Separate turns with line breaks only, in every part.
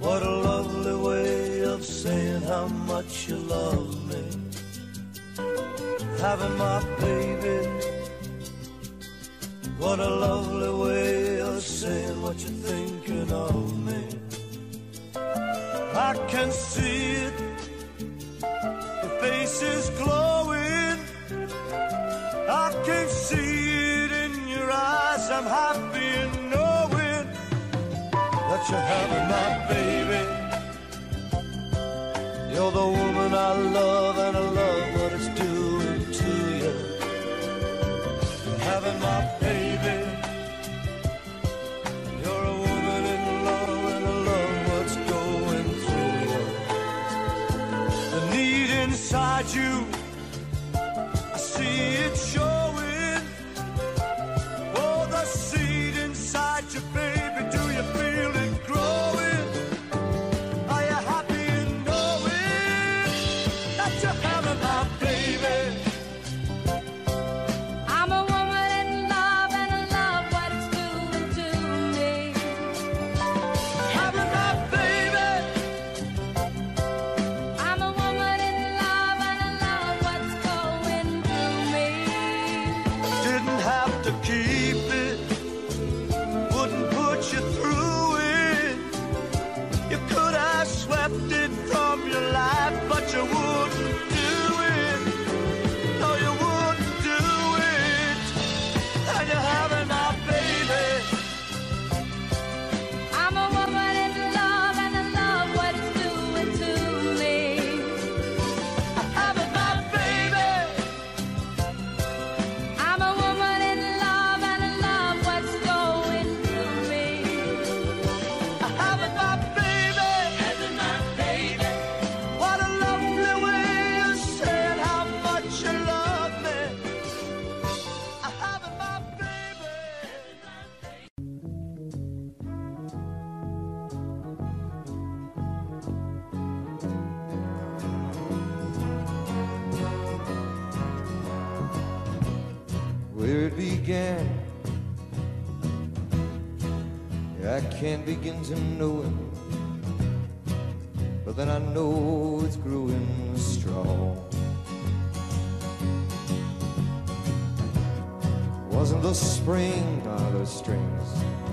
What a lovely way of saying how much you love me. Having my baby. What a lovely way of saying what you're thinking of me. I can see it. Your face is glowing. I can see it in your eyes. I'm happy in knowing that you're having my baby. You're the woman I love, and I love what it's doing to you. Having my baby. You're a woman in love, and I love what's going through you. The need inside you, I see it showing. Oh, the seed inside you, baby, do you feel it growing? Are you happy in knowing that you're having my baby?
I'm a woman in love, and I love what it's doing to me.
Having my baby.
I'm a woman in love, and I love what's going through me.
Didn't have to keep it, wouldn't put you through it. You could have swept it from your life, but you wouldn't do it. No, you wouldn't do it. And you're having my baby.
I'm a woman in love, and I love what it's doing to me.
Having my baby.
I'm a woman in love, and I love what's going through me.
Having my baby.
Having my baby.
What a lovely way of saying how much you love me. Having my baby. Where it began, I can't begin to know it, but then I know it's growing strong. Wasn't the spring, the strings.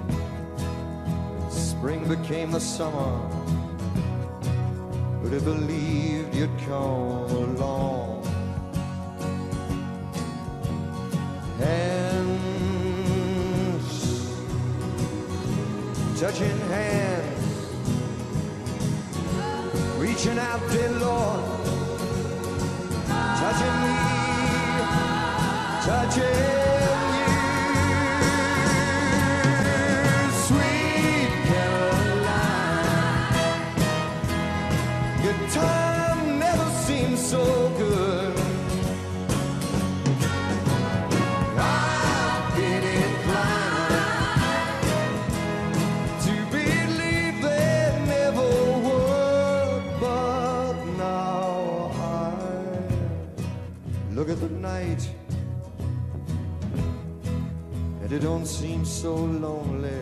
Spring became the summer. Would have believed you'd come along. Hands touching hands, reaching out, dear Lord, touching me, touching you, sweet Caroline. Your time never seemed so good. I've been inclined to believe they never would, but now I look at the night and it don't seem so lonely.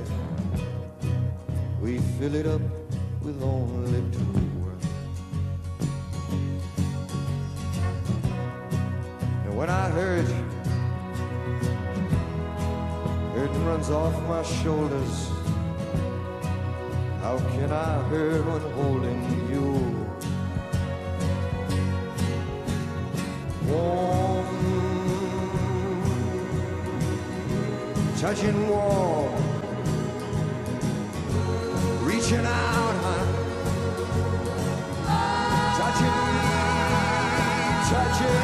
We fill it up with only two. And when I hurt, burden runs off my shoulders. How can I hurt when holding you? Warm, touching warm, reaching out, touching me, touching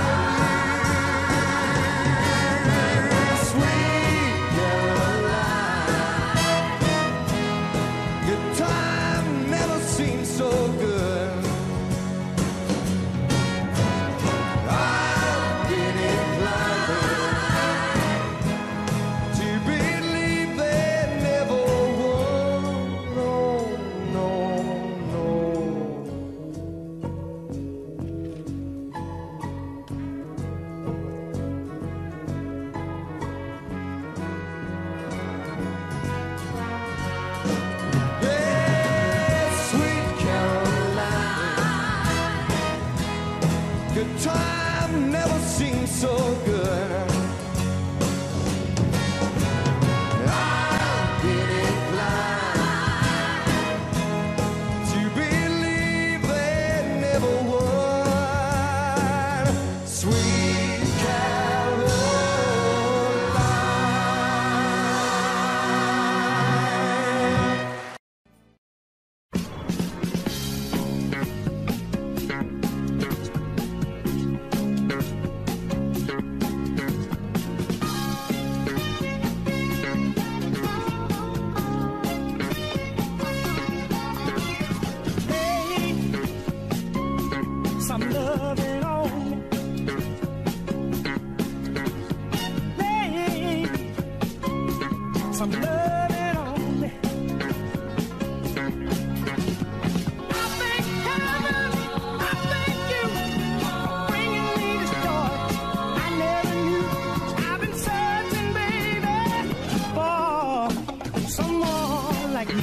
you, sweet Caroline. Your time never seemed so good. I've been inclined to believe they never would. No.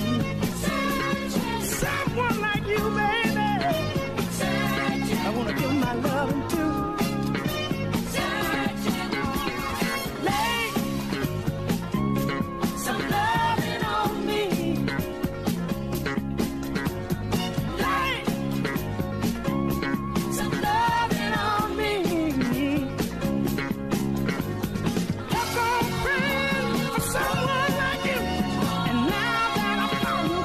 Someone like you, baby. I wanna give my loving to. Lay some loving on me. Lay some loving on me. Kept on praying for someone like you, and now that I found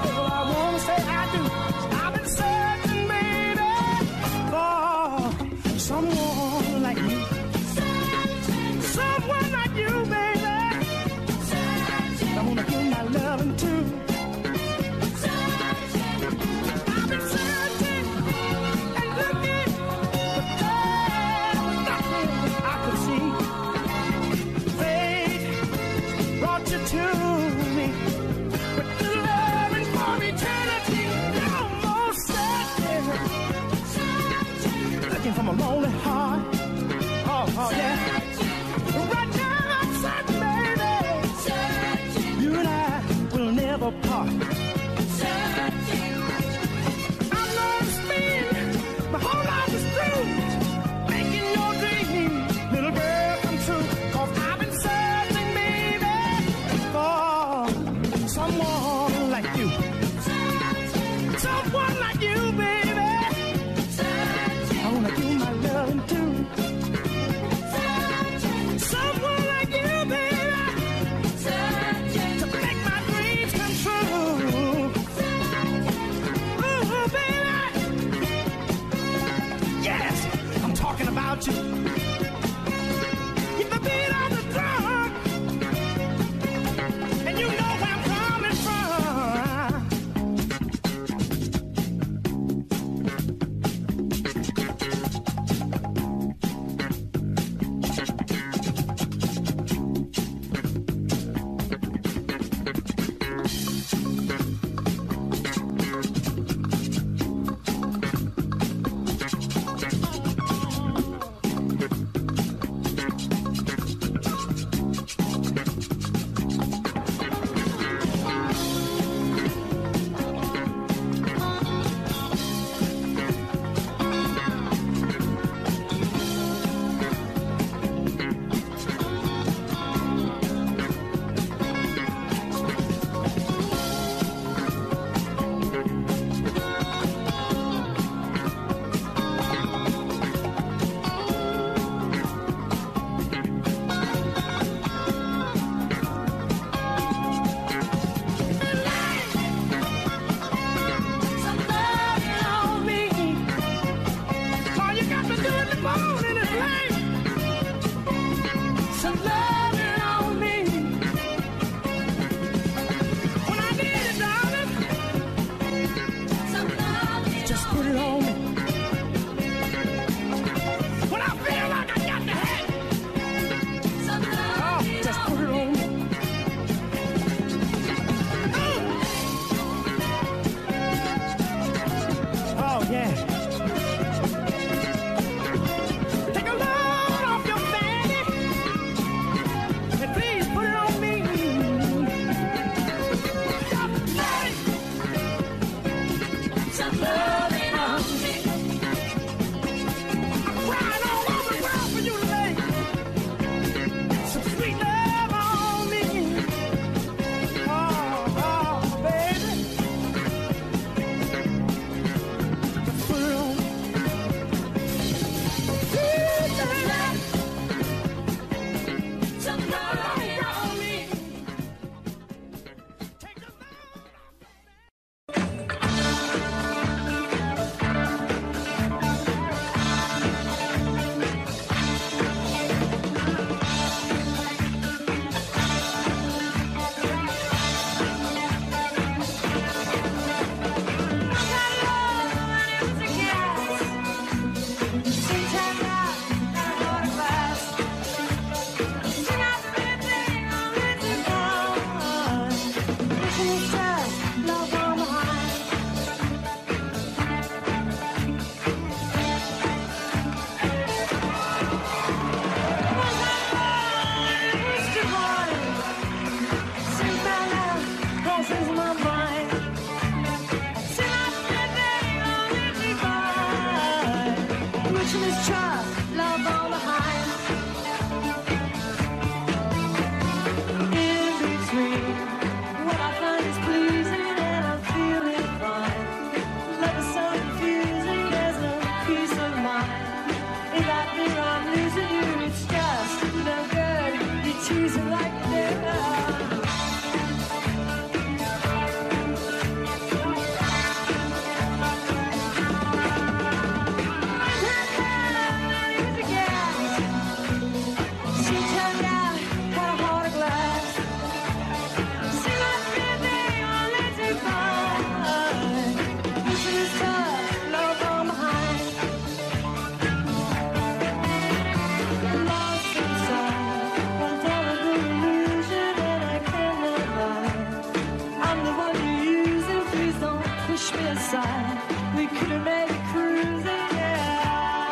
side. We could have made it cruising, yeah.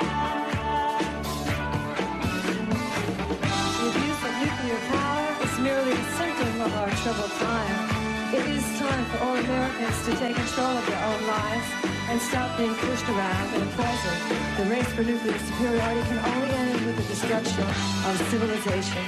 The abuse of nuclear power is merely a symptom of our troubled time. It is time for all Americans to take control of their own lives and stop being pushed around and poisoned. The race for nuclear superiority can only end with the destruction of civilization.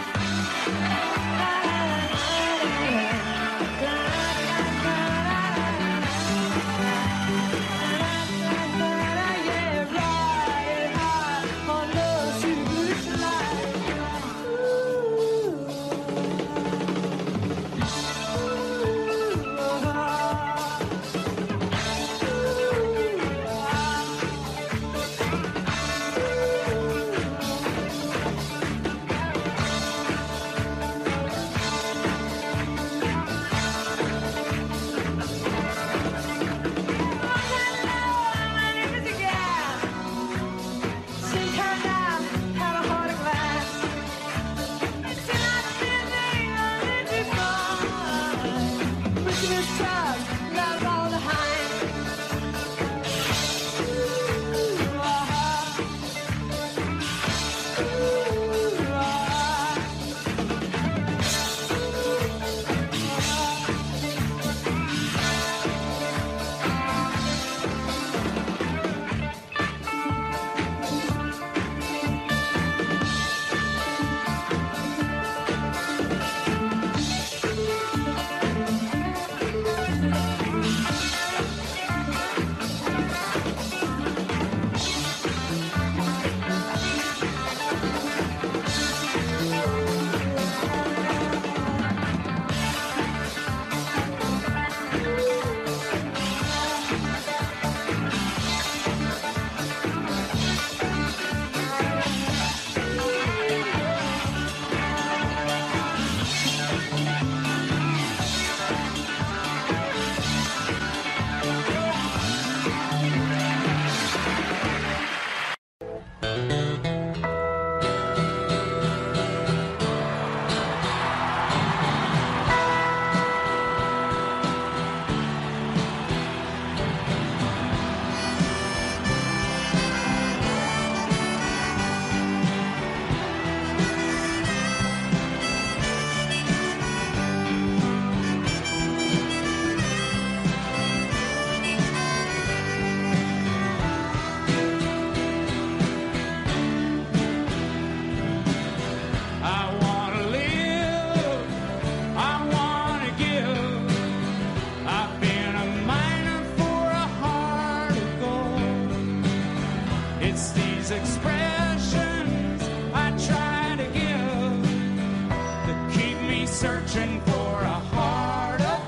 Searching for a heart of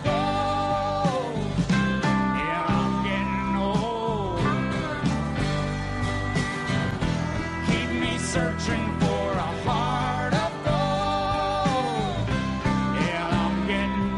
gold. Yeah, I'm getting old. Keep me searching for a heart of gold. Yeah, I'm getting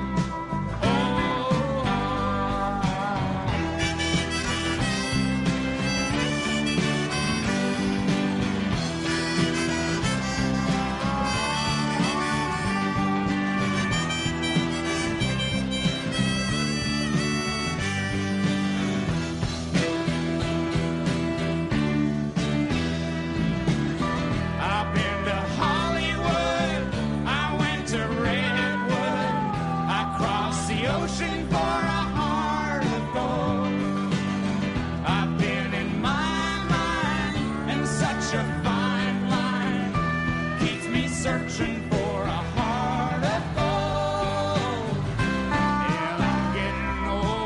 ocean for a heart of gold. I've been in my mind, and such a fine line keeps me searching for a heart of gold. And I'm getting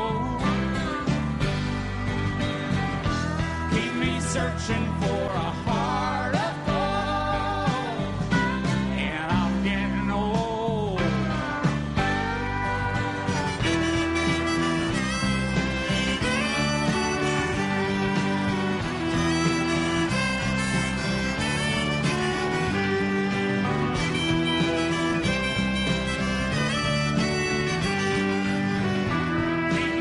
old. Keep me searching for a heart of gold. And I'm getting old.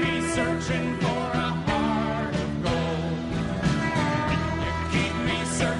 Searching for a heart of gold. You keep me searching.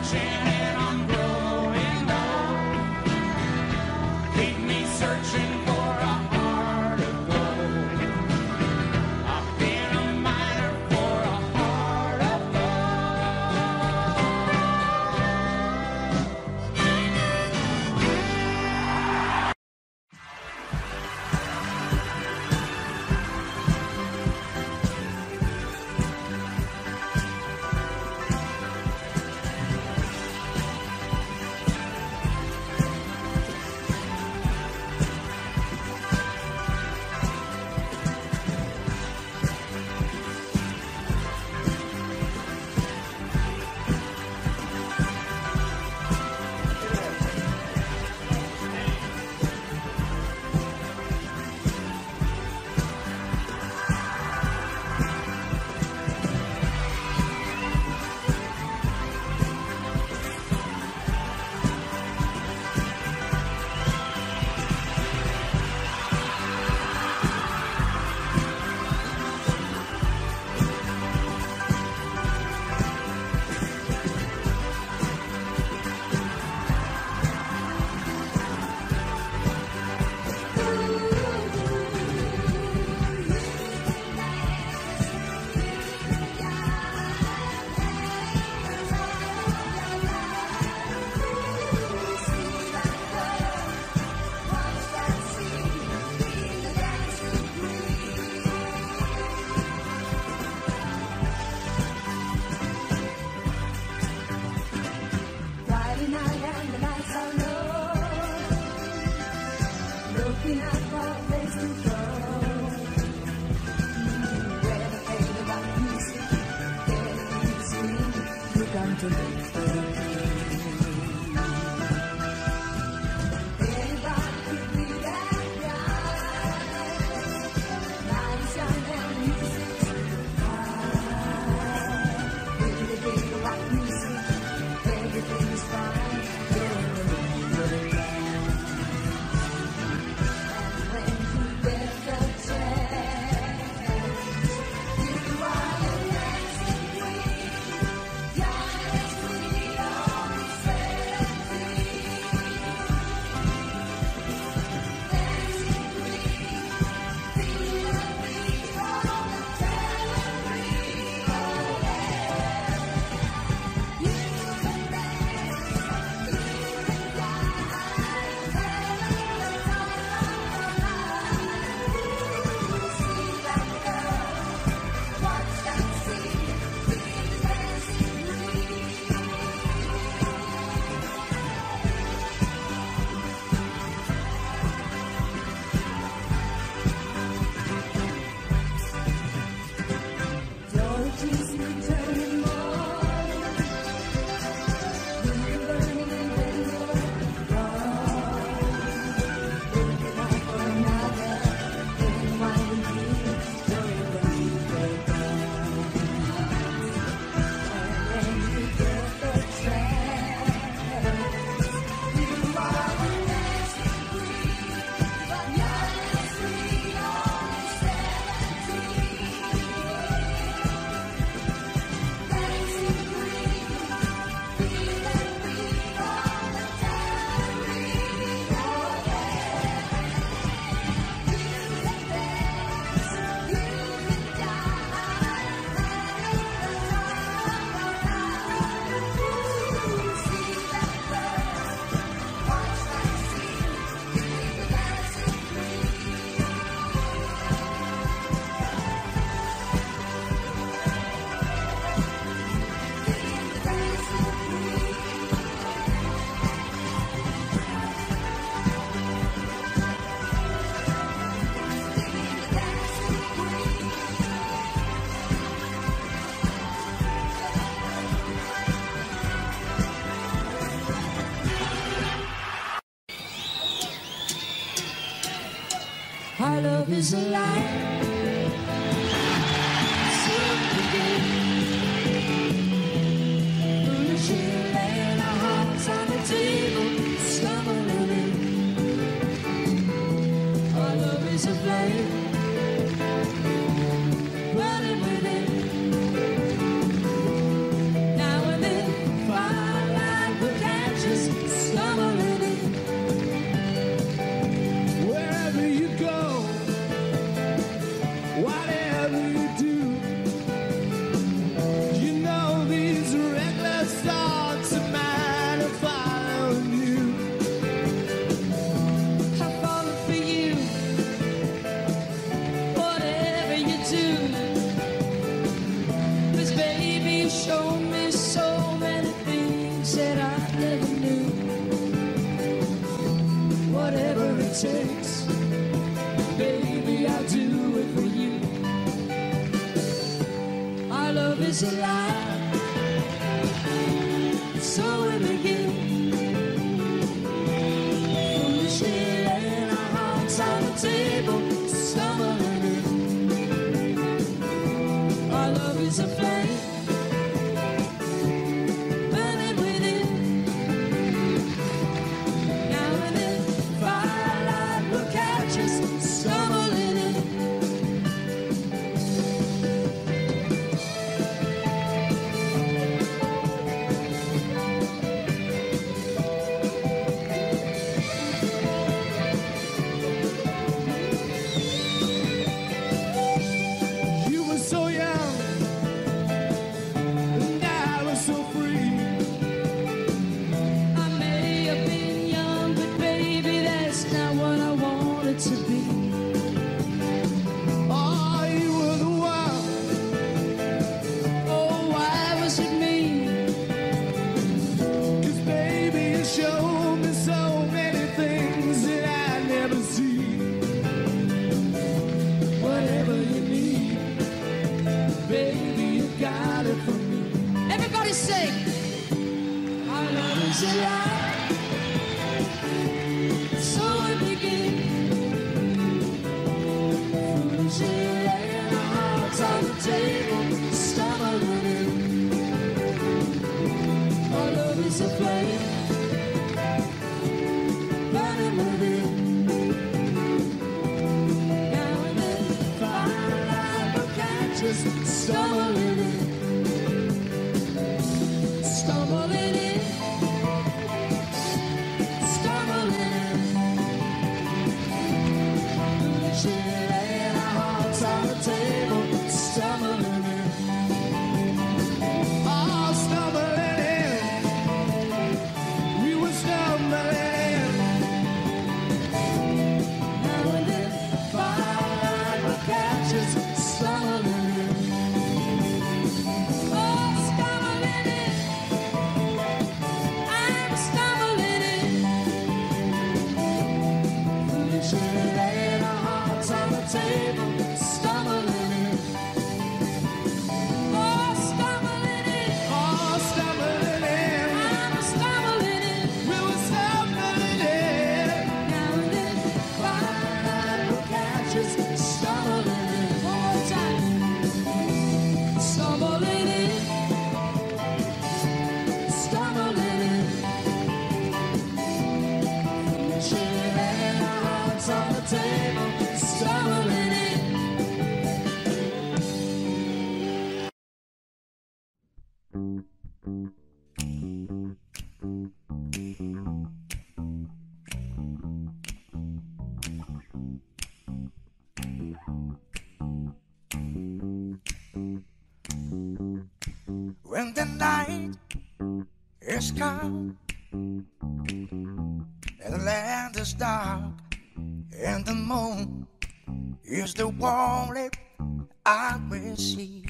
Our love is alive. So begin. Foolishly laying our hearts on the table, stumbling in. Our love is a flame, burning within. Now and then, firelight will catch us, stumbling in.
Wherever you go, whatever you do, you know these reckless thoughts of mine are following you.
I've fallen for you, whatever you do. 'Cause baby, you showed me so many things that I never knew. Whatever it takes, baby, I'll do it for you. Our love is alive, so we begin. Foolishly laying our hearts on the table, stumbling in. Our love is a flame, burning within. Now and then, firelight will catch us, stumbling in.
You were so young, When the night is come and the land is dark and the moon is the only I will see.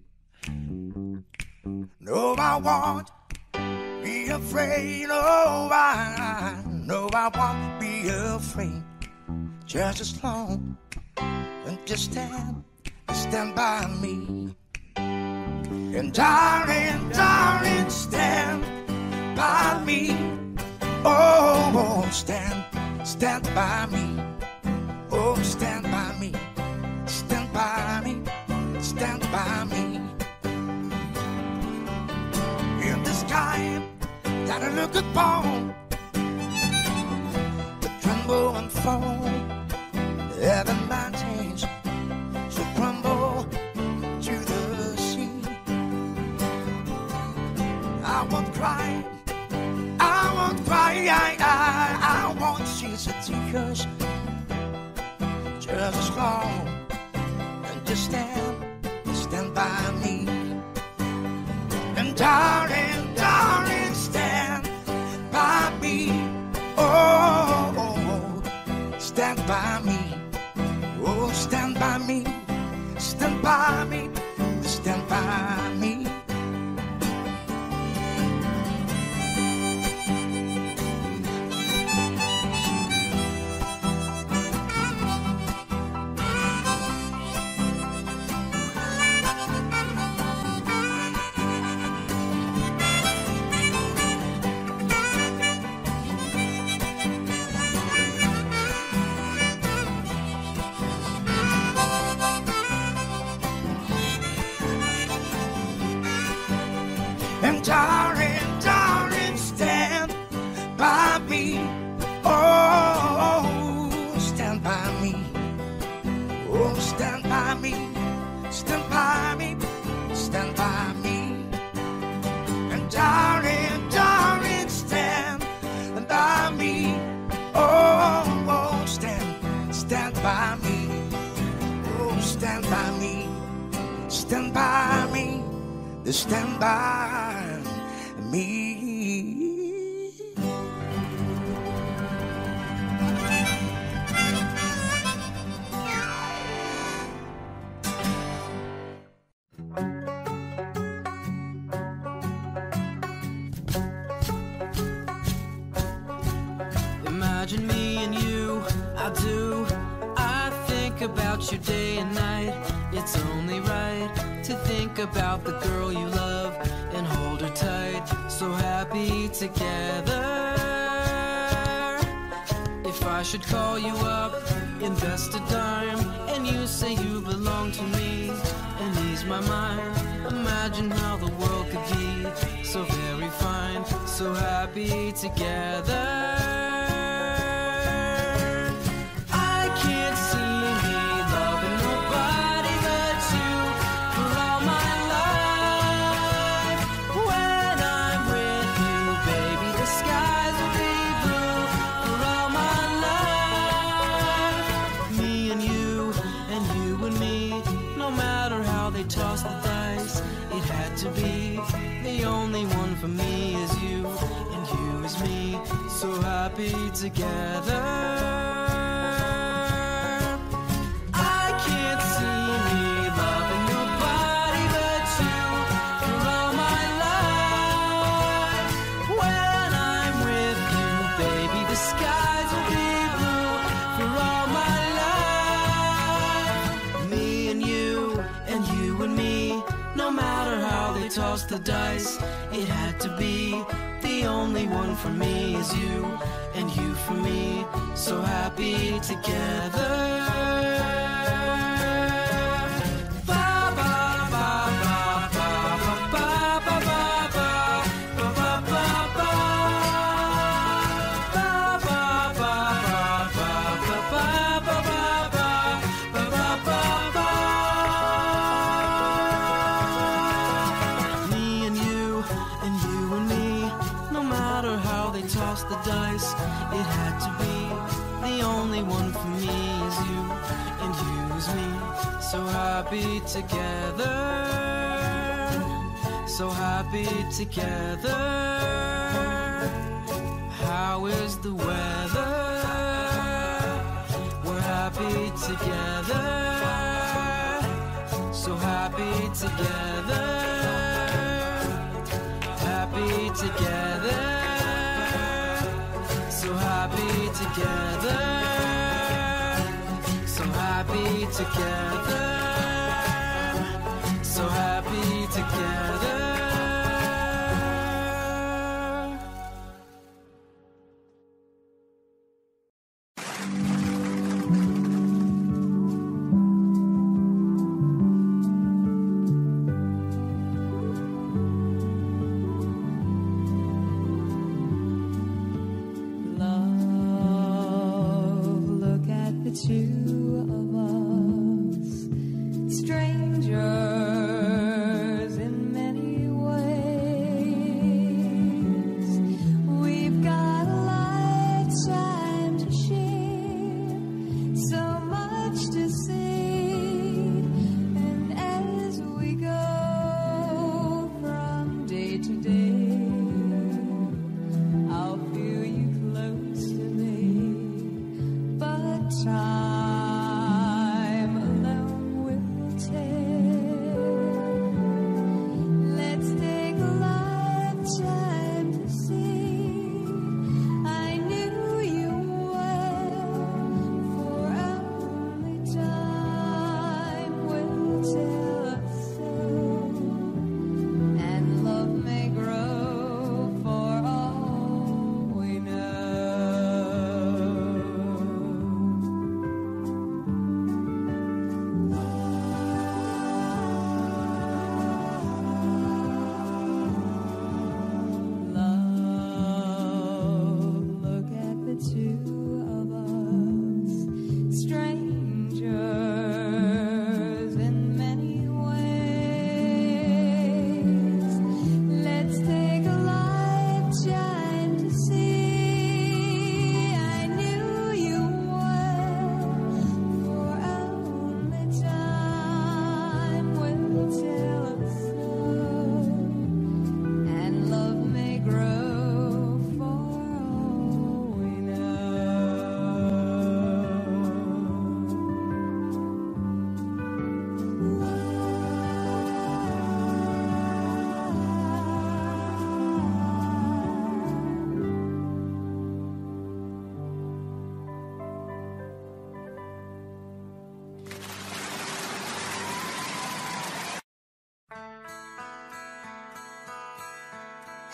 No, I won't be afraid. No, I won't be afraid. Just as long as you stand by me. And darling, darling, stand by me. Oh, stand by me. Oh, stand by me. Stand by me. Stand by me. In the sky that I look upon, the tremble and fall, the mountains should crumble to the sea. I won't cry, I won't cry, I won't shed tears. Just as long as you stand by me. And darling, darling, stand by me. Oh, stand by me. Oh, stand by me. Stand by me. Stand by me. And darling, darling, stand by me. Oh, stand by me. Oh, stand by me. Stand by me. Stand by me. And darling, darling, stand by me. Oh, stand by me. Oh, stand by me. Stand by me. Stand by me.
Imagine me and you, I do. I think about you day and night. It's only right to think about the girl you love and hold her tight. so happy together. If I should call you up, invest a dime, and you say you belong to me, and ease my mind, imagine how the world could be so very fine, so happy together. I can't see me loving nobody but you for all my life. When I'm with you, baby, the skies will be blue for all my life. Me and you and me, no matter how they toss the dice, it had to be. The only one for me is you, and you is me, so happy together. I can't see me loving nobody but you for all my life. When I'm with you, baby, the skies will be blue for all my life. Me and you and me, no matter how they toss the dice, it had to be. The only one for me is you, and you for me, so happy together. The dice, it had to be. The only one for me is you, and you is me, so happy together, so happy together. How is the weather? We're happy together, so happy together, happy together. So happy together, so happy together, so happy together.
The two of us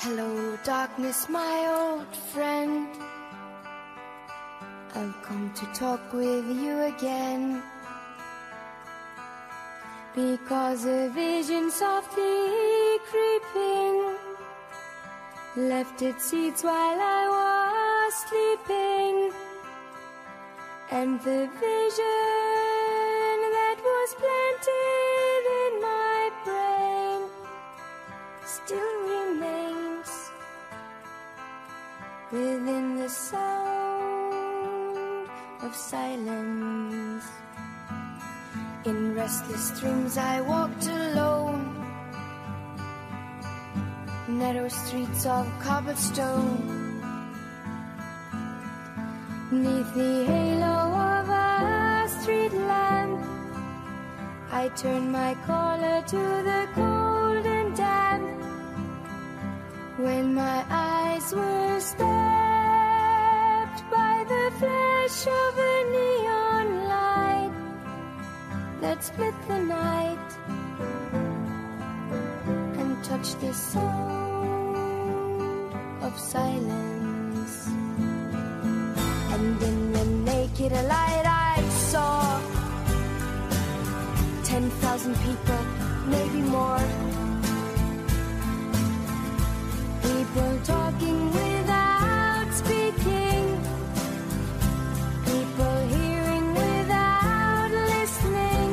Hello, darkness, my old friend. I've come to talk with you again, because a vision softly creeping left its seeds while I was sleeping, and the vision that was planted in my brain still remains within the sound of silence. In restless dreams I walked alone, narrow streets of cobblestone. Neath the halo of a street lamp, I turned my collar to the cold and damp. When my eyes were stabbed by the flash of a neon light that split the night and touched the sound of silence. And in the naked light I saw 10,000 people, maybe more. People talking without speaking, people hearing without listening,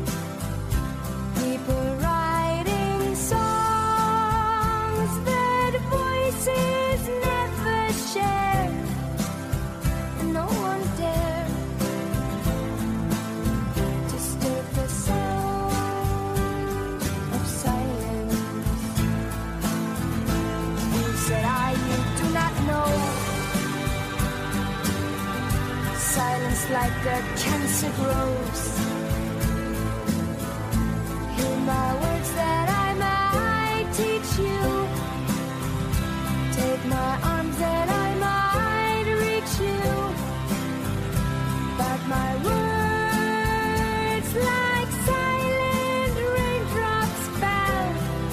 people writing songs that voices never share, and no one dared disturb the sound of silence. He said, you do not know silence like a cancer grows. Hear my words that I might teach you. Take my arms that I might reach you. But my words like silent raindrops fell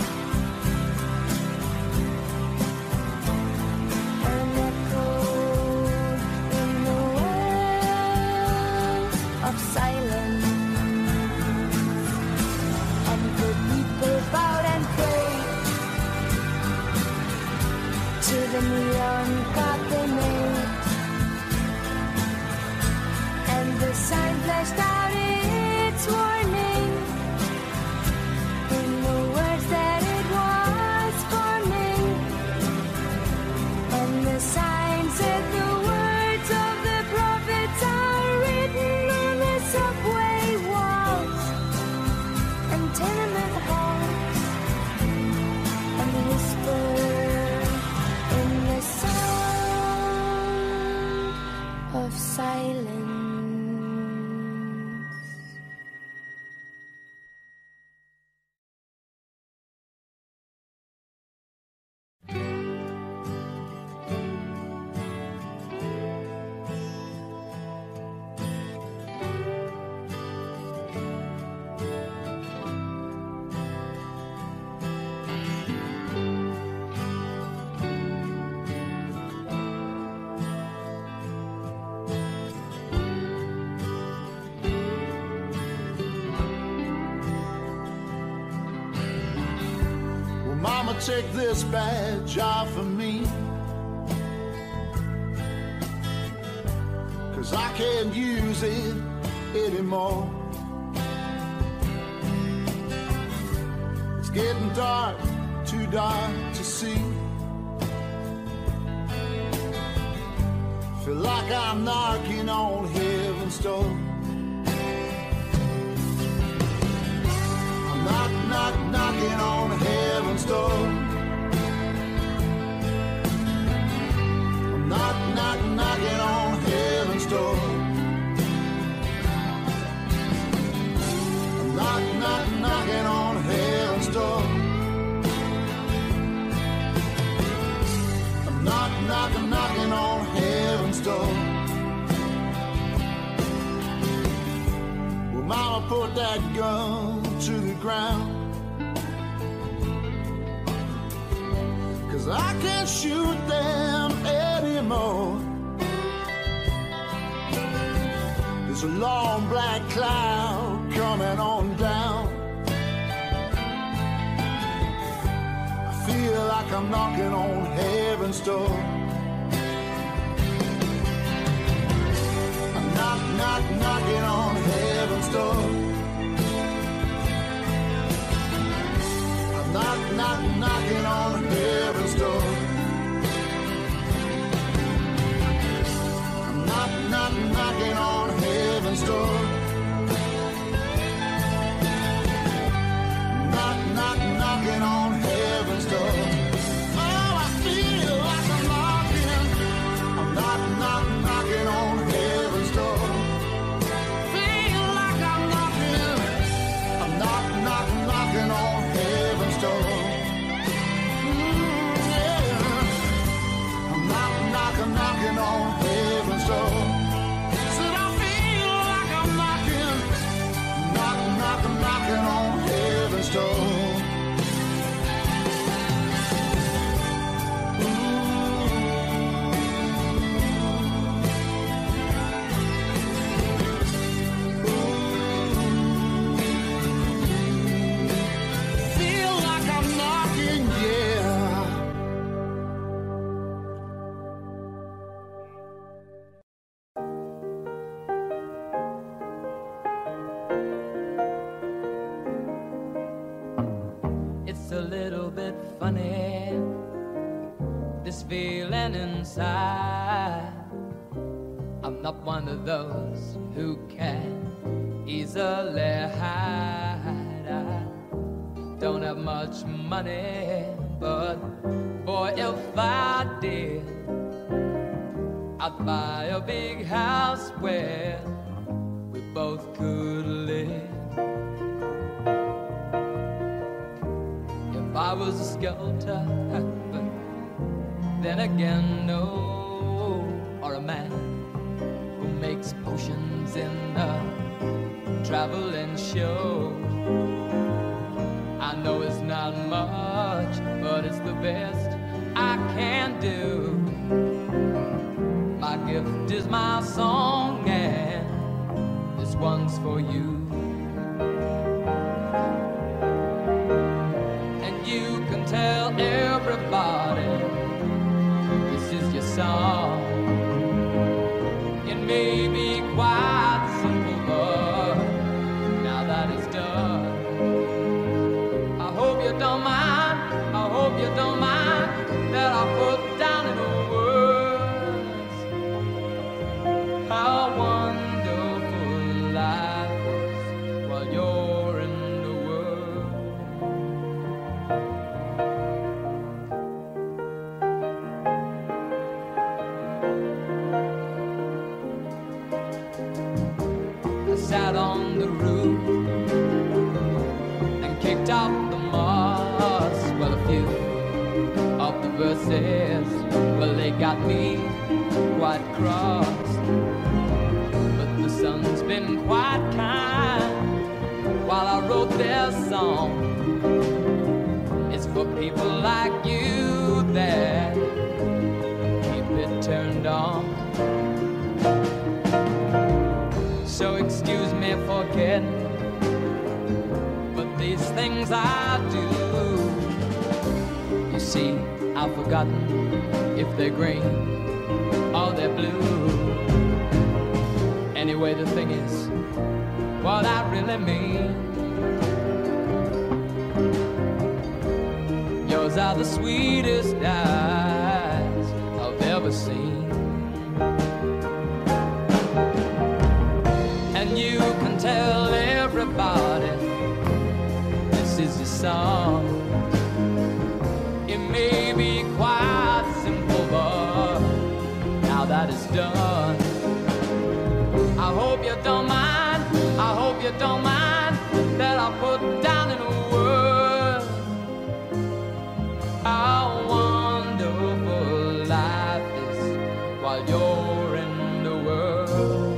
and echoed in the wells of silence. And the people bowed and prayed to the neon god they made, and the sign flashed out its warning in the words that it was forming. And the sign said the words of the prophets are written on the subway walls and tenement halls, and whisper in the sound of silence.
Mama, take this badge off of me, 'cause I can't use it anymore. It's getting dark, too dark to see. Feel like I'm knocking on heaven's door. I'm knocking on heaven's door. I'm knocking on heaven's door. I'm knocking on heaven's door. I'm knocking on heaven's door. Well, Mama, put that gun to the ground, 'cause 'cause I can't shoot them anymore. There's a long black cloud coming on down. I feel like I'm knocking on heaven's door. I'm knocking on heaven's door. I'm knocking on heaven's door. I'm knocking on heaven's door. Knocking on heaven's door. Oh, I feel like I'm knocking. I'm knocking on heaven's door. Feel like I'm knocking. I'm knocking on heaven's door. Yeah. I'm knocking on heaven's door. Said I feel like I'm knocking on heaven's door. Feel like I'm knocking, yeah.
It's a little bit funny, this feeling inside. I'm not one of those who can easily hide. I don't have much money, but boy, if I did, I'd buy a big house where we both could live. If I was a skelter, but then again, no, or a man who makes potions in a traveling show. I know it's not much, but it's the best I can do. My gift is my song, and this one's for you. And you can tell everybody this is your song. It may be quite simple, but now that it's done, I hope you don't mind, I hope you don't mind that I put down in words how wonderful life was while you're in the world. I sat on the roof and kicked out the moss. Well, a few of the verses, well, they got me quite cross. But the sun's been quite kind while I wrote their song. It's for people like you that keep it turned on. So excuse me for getting, but these things I do, you see, I've forgotten if they're green or they're blue. Anyway, the thing is, what I really mean, yours are the sweetest eyes I've ever seen. And you can tell everybody this is your song. It may be quite simple, but now that it's done, I hope you don't mind, I hope you don't mind that I put down in words how wonderful life is while you're in the world.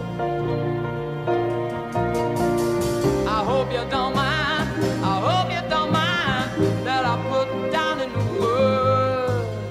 I hope you don't mind, I hope you don't mind that I put down in words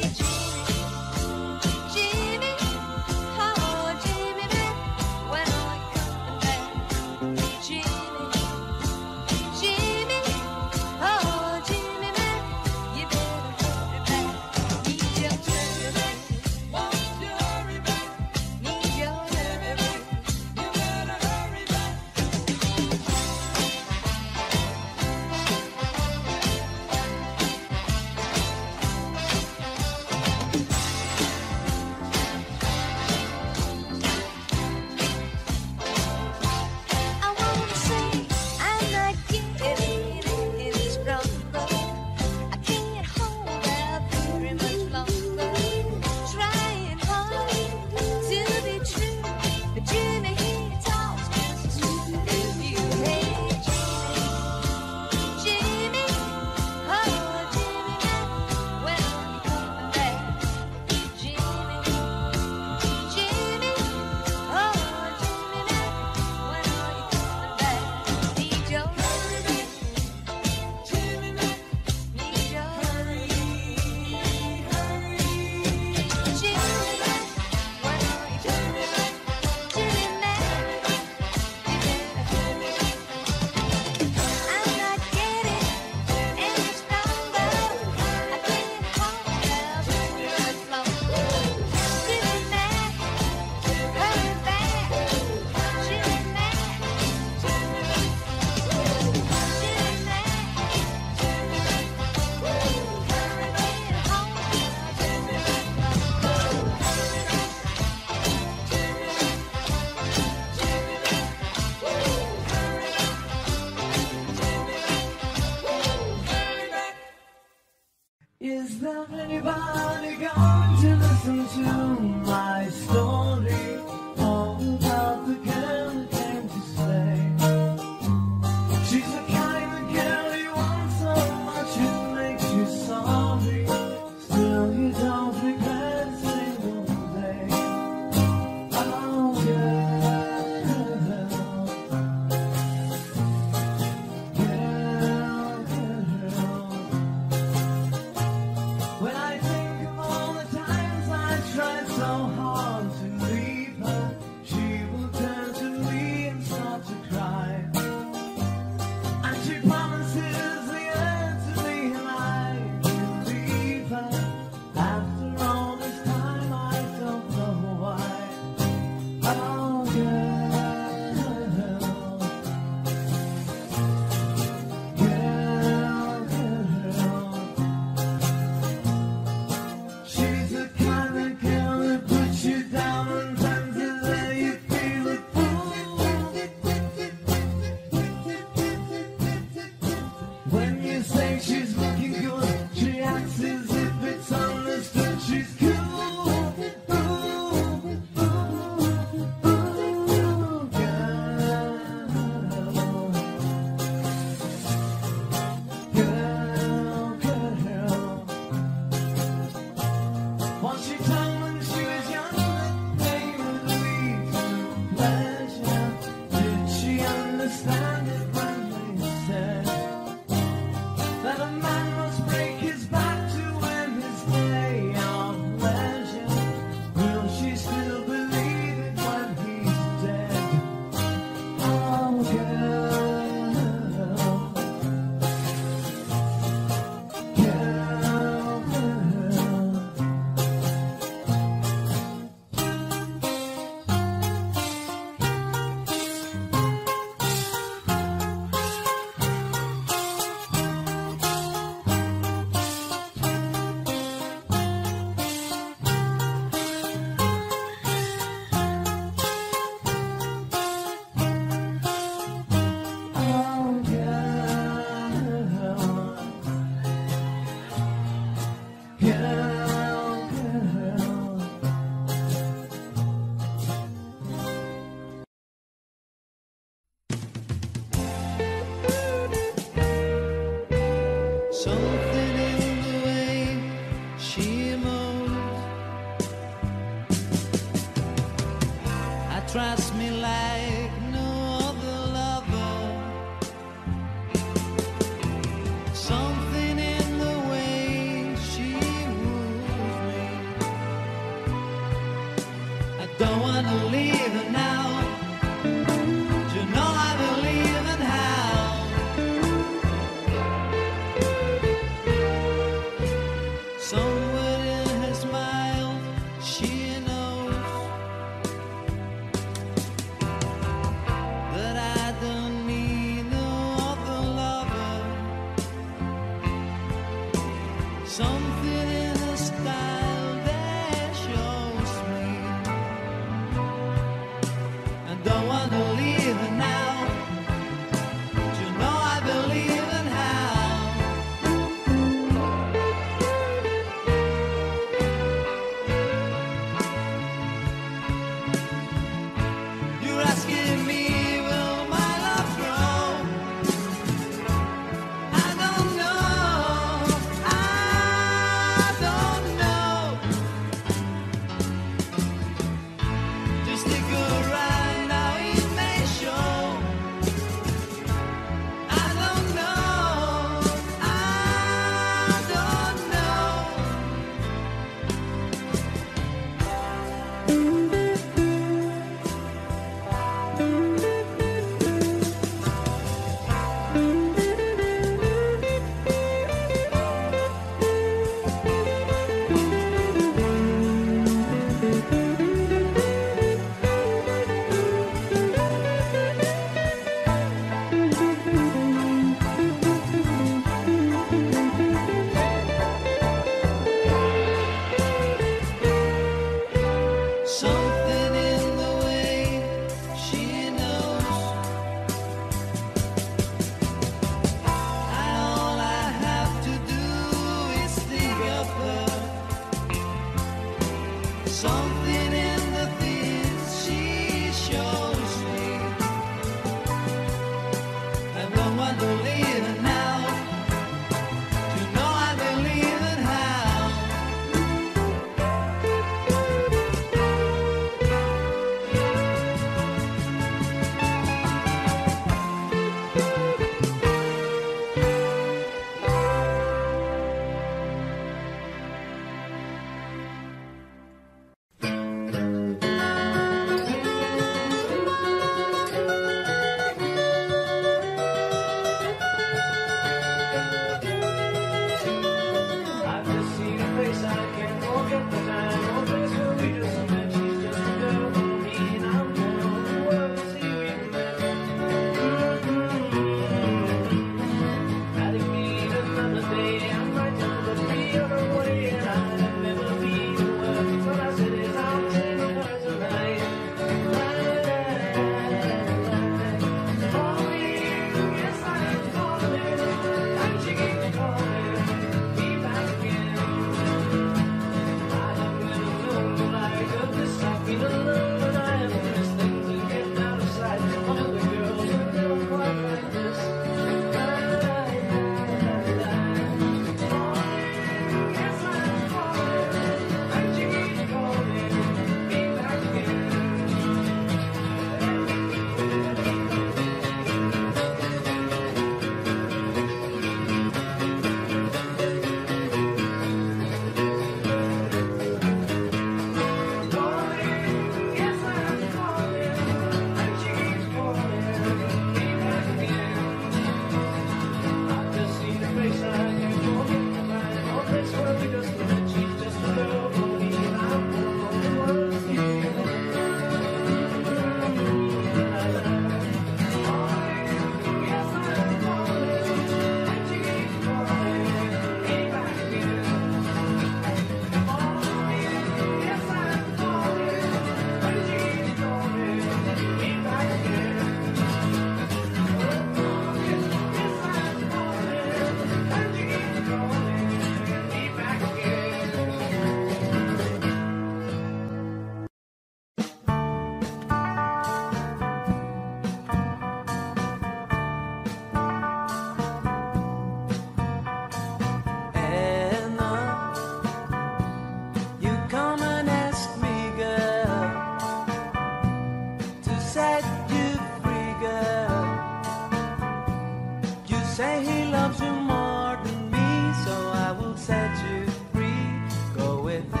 say he loves you more than me, so I will set you free. Go with him.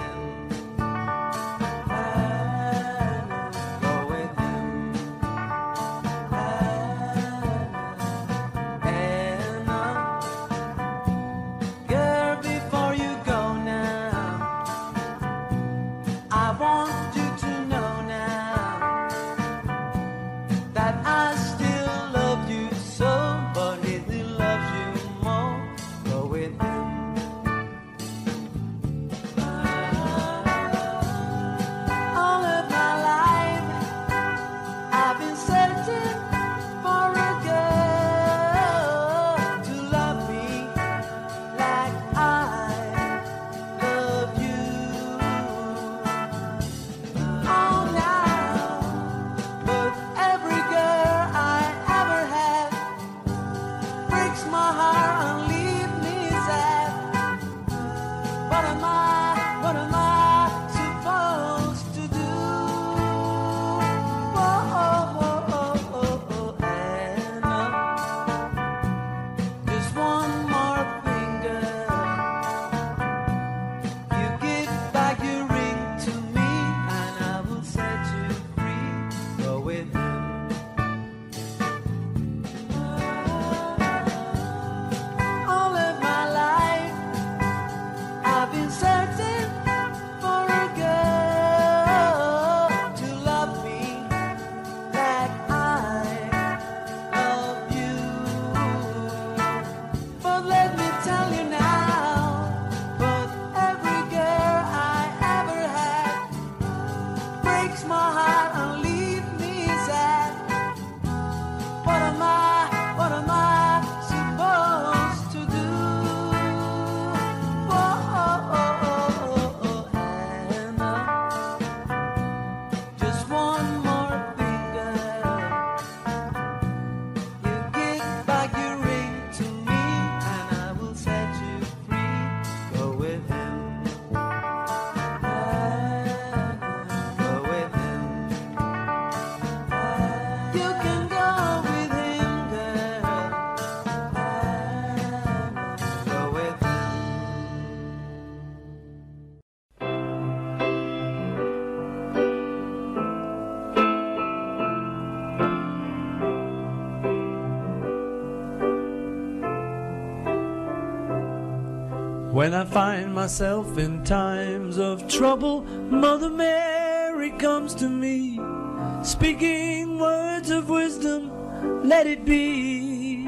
Go with him. Anna, girl, before you go now, I want you to know now that I still love you so, but he loves you more. Go with him. All of my life I've been searching for a girl to love me like I love you. Oh, now, but every girl I ever had breaks my heart and leave me sad. What am I supposed to do? Anna, just one more thing, girl. You give back your ring to me, and I will set you free. Go with him. All of my life I've been searching for a girl to love me like I love you. But let me tell you now, but every girl I ever had breaks my heart and leaves me sad. What am I supposed to do? Anna, just one more thing, girl. You give back your ring to me, and I will set you free. Go with him. Go with him. You can go with him, girl. Go with him.
When I find myself in times of trouble, Mother Mary comes to me, speaking words of wisdom, let it be.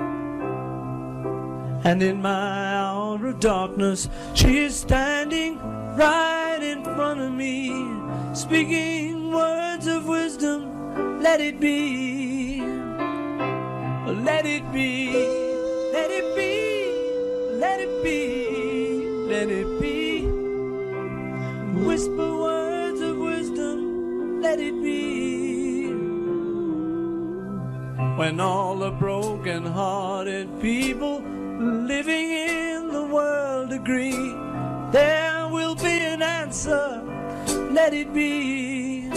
And in my hour of darkness, she is standing right in front of me, speaking words of wisdom, let it be. Let it be, let it be, let it be, let it be. Whisper words of wisdom, let it be. When all the broken-hearted people living in the world agree, there will be an answer, let it be.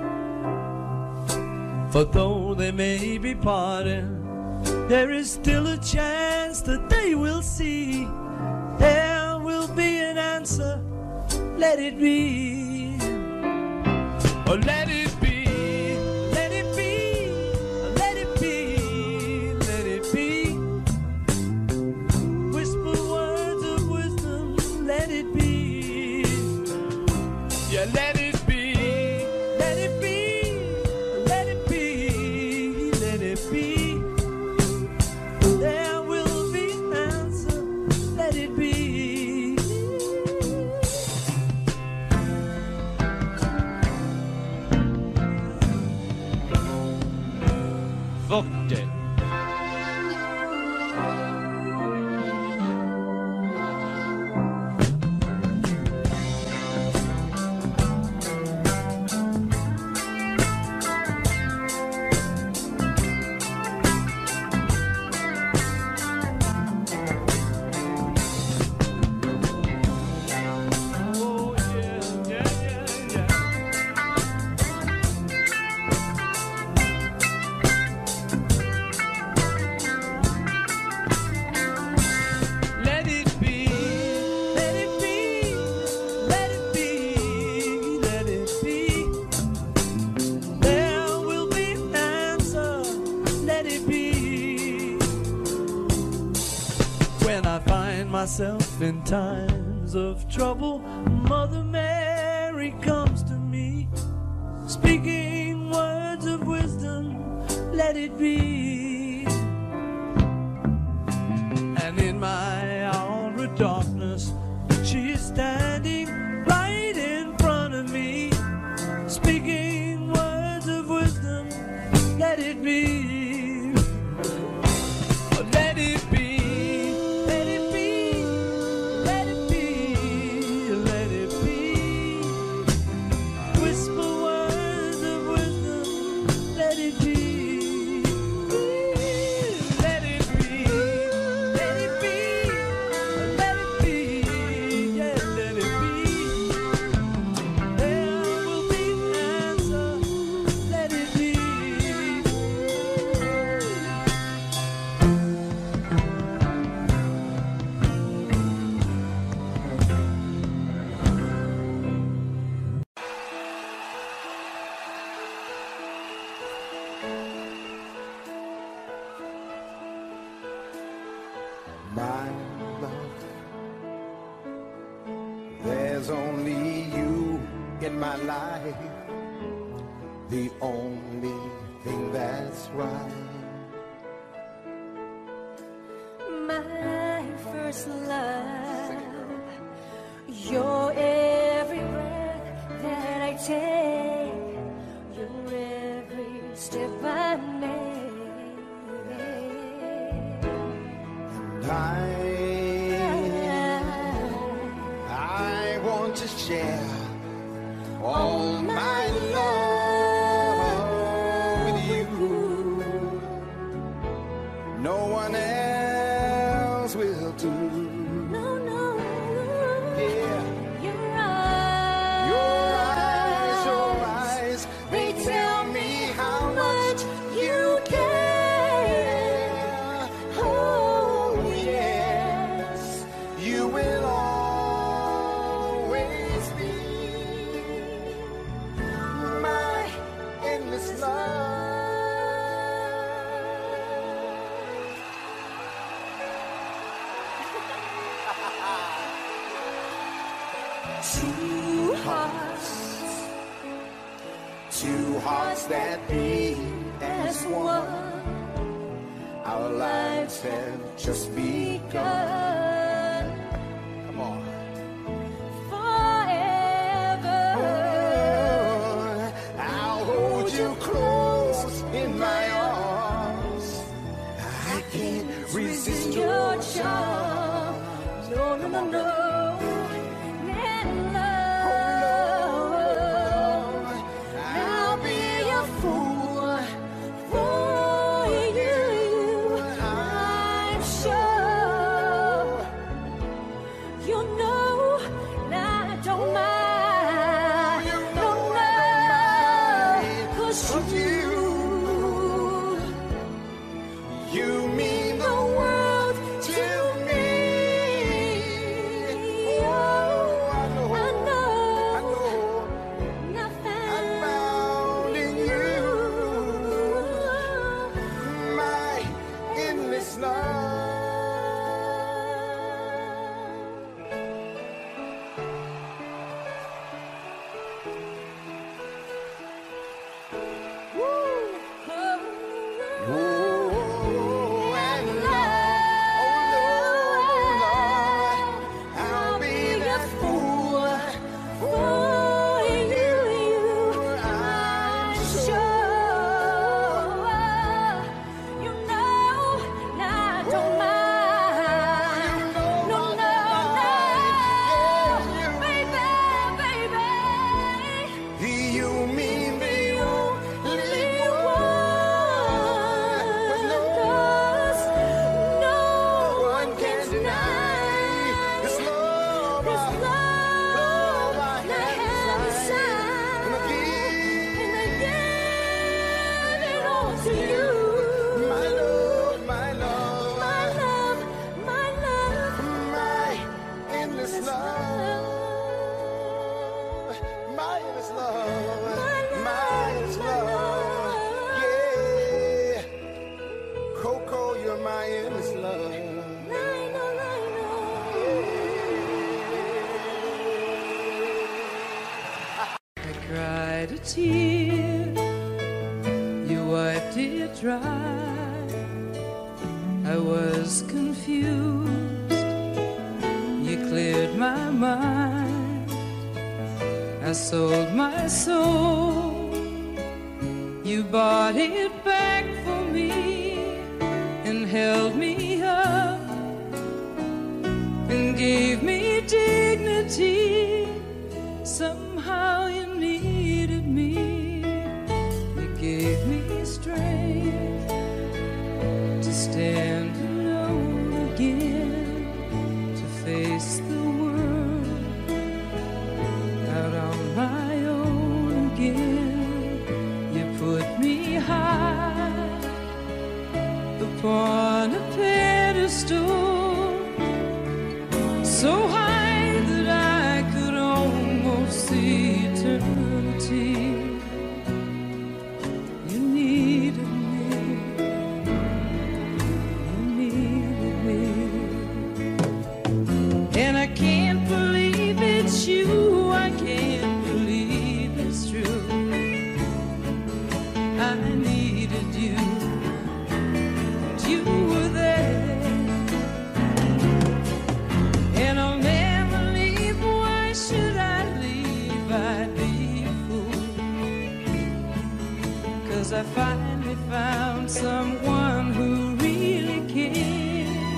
For though they may be parted, there is still a chance that they will see. There will be an answer, let it be. Oh, let it be, let it be, let it be, let it be. Whisper words of wisdom, let it be. Yeah, let it be, let it be, let it be, let it be. There will be an answer, let it be. Fuck it. Oh yeah, yeah, yeah, yeah. find myself in times of trouble, Mother Mary comes to me, speaking words of wisdom, let it be. And in my hour of darkness, she is standing right in front of me, speaking words of wisdom, let it be. Let it be, let it be, let it be, let it be. Whisper words of wisdom, let it be. Let it be, let it be, let it be, yeah, let it be. There will be an answer, let it be.
My love, there's only you in my life, the only thing that's right.
My first love, you're every breath that I take, you're every step I make.
I want to share all my love with you. No one else will do.
No, no,
Yeah.
your eyes, they tell me how much you care. Oh, yes,
You will always be my endless love. Two hearts that beat as one. Our lives have just begun. Come on.
forever.
I'll hold you close in my arms. I can't resist your charm.
No, no, no, no. And love,
I'll be a fool
for you, I'm sure. You know that I don't mind. No, no, 'cause
you mean the world to me.
tried. I was confused. You cleared my mind. I sold my soul. You bought it back for me and held me up and gave me dignity. Somehow you needed me. You gave me strength to stand alone again, to face the world out on my own again. You put me high upon a pedestal, so high that I could almost see eternity. You needed me. You needed me. And I can't believe it's you. I can't believe it's true. I needed you. And you were there. And I'll never leave. Why should I leave? I'd be a fool. 'Cause I finally found someone who really cares.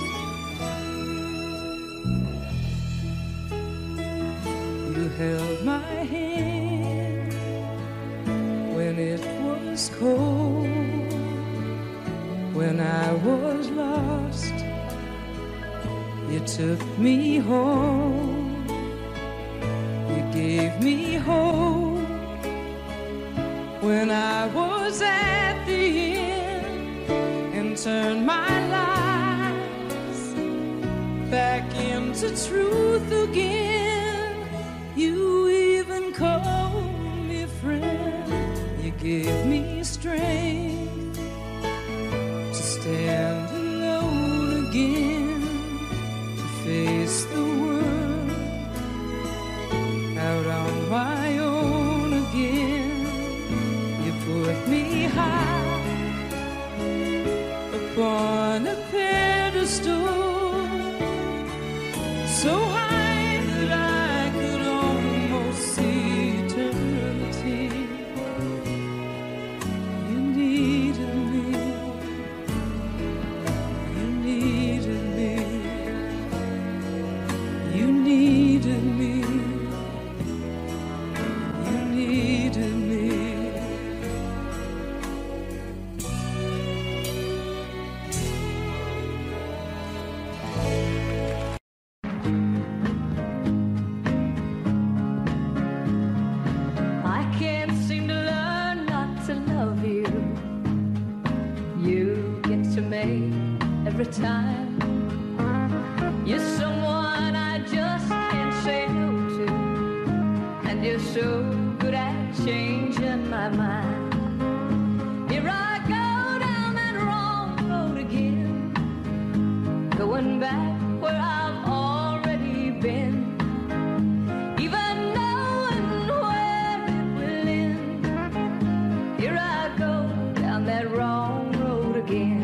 You held my hand when it was cold, when I was lost. You took me home. You gave me hope when I was at the end, and turned my lies back into truth again. You even called me friend. You gave me strength to stand alone again, to face the world out on my own again. You put me high upon a pedestal, so high that I could almost see eternity. You needed me. You needed me. You needed me. You needed me.
I can't seem to learn not to love you. You get to me every time. You're someone I just can't say no to, and you're so good at changing my mind. Here I go down that wrong road again, going back where I've already been. Even knowing where it will end, here I go down that wrong road again.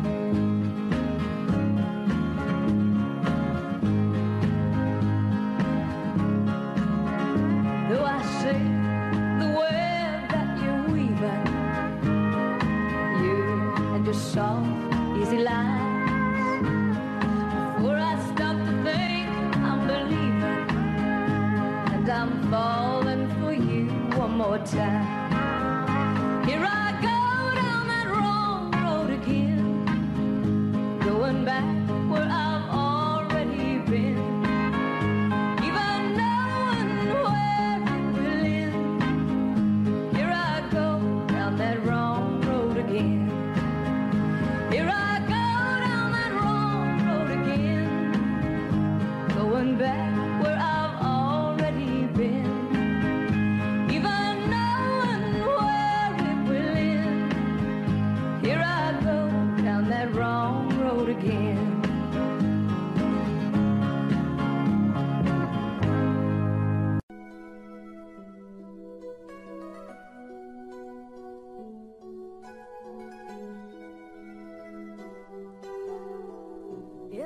Though I see the web that you're weaving, you and your soft, easy lies, before I stop to think, I'm believing, and I'm falling for you one more time. Here I go down that wrong road again, going back where I've already been. Even knowing where it will end, here I go down that wrong road again. Here I go down that wrong road again, going back where I've already been. Even knowing where it will end, here I go down that wrong road again.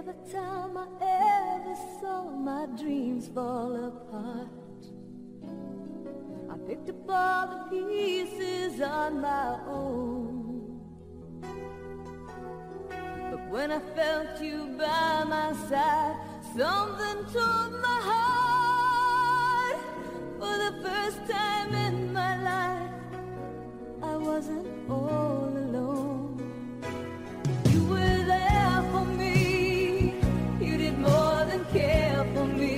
every time I ever saw my dreams fall apart, I picked up all the pieces on my own. But when I felt you by my side, something took my heart. For the first time in my life, I wasn't all alone. You were there for me. You did more than care for me.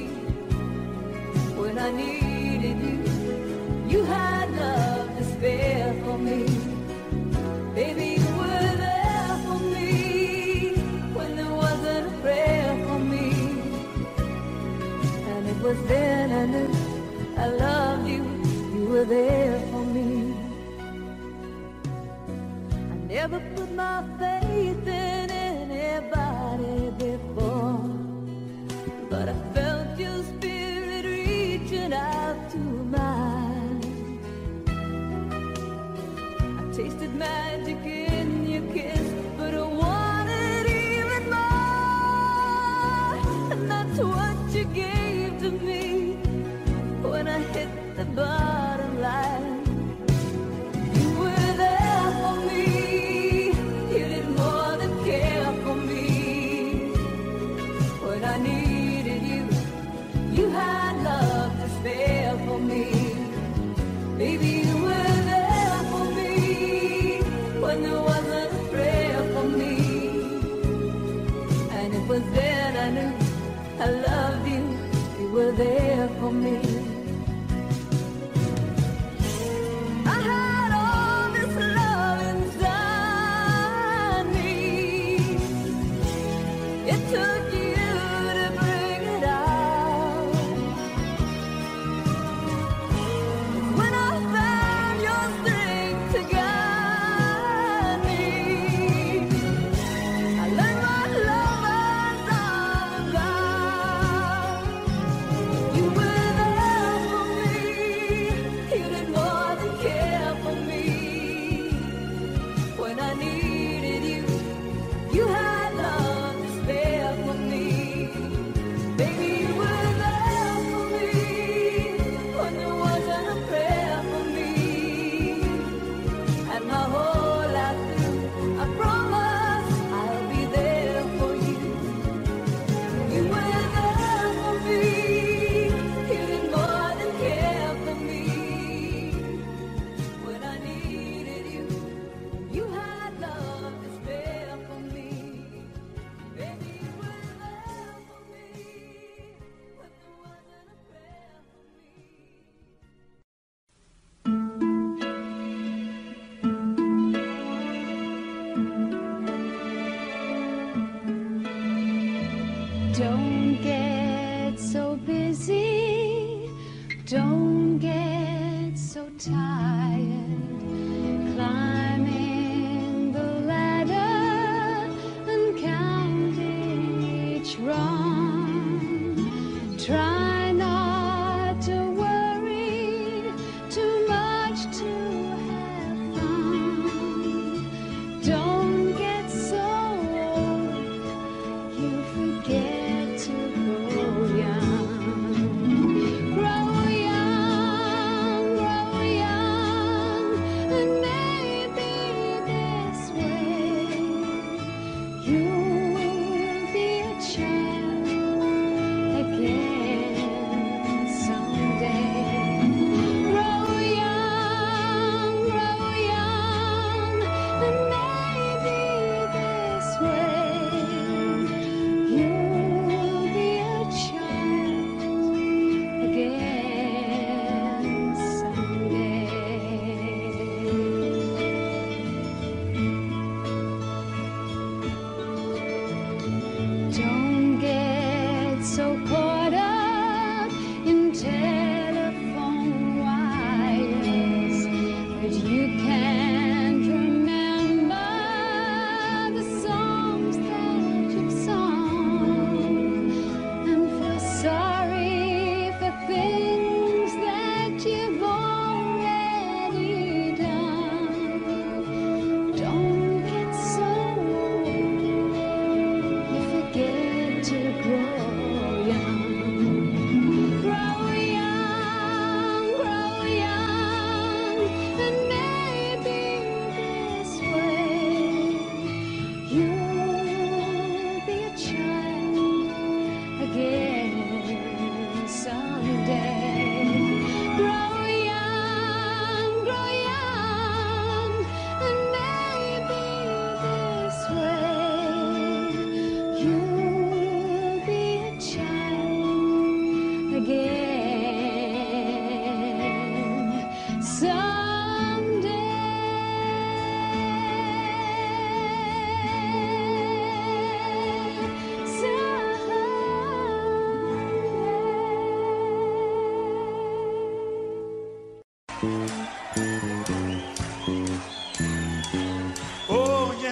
When I needed you, you had love to spare for me. Baby, you were there for me when there wasn't a prayer for me. And it was then I knew I loved you. You were there for me. I never put my faith in anybody before, but I felt your spirit reaching out to mine. I tasted magic in your kiss, but I wanted even more. And that's what you gave to me when I hit the bottom line. You were there for me. You did more than care for me. When I needed you, you had love to spare for me. Baby, you were there for me when there wasn't a prayer for me. And it was then I knew I loved you. You were there for me. I had all this love inside me. It took you to bring it out. When I found your strength to guide me, I learned what love was all about. You were there for me. You did more than care for me. When I needed you, you had love to spare for me. Baby, you were there for me when there wasn't a prayer for me. And my whole life through, I promise I'll be there for you. You were there for me. You did more than care for me. When I needed you, you had love to spare for me. Baby, you were there for me when there wasn't a prayer for me.
Don't get so busy, don't get so tired, climbing the ladder and counting each rung. Try not to worry too much to have fun. Don't get so old you forget to grow young. Grow young.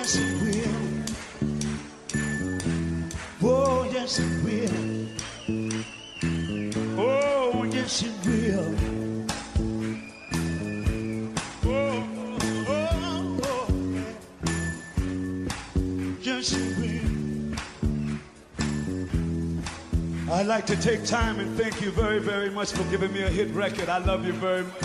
yes it will. Oh, yes it will. Oh, yes it will. Oh, oh, oh, yes it will. I'd like to take time and thank you very, very much for giving me a hit record. I love you very much.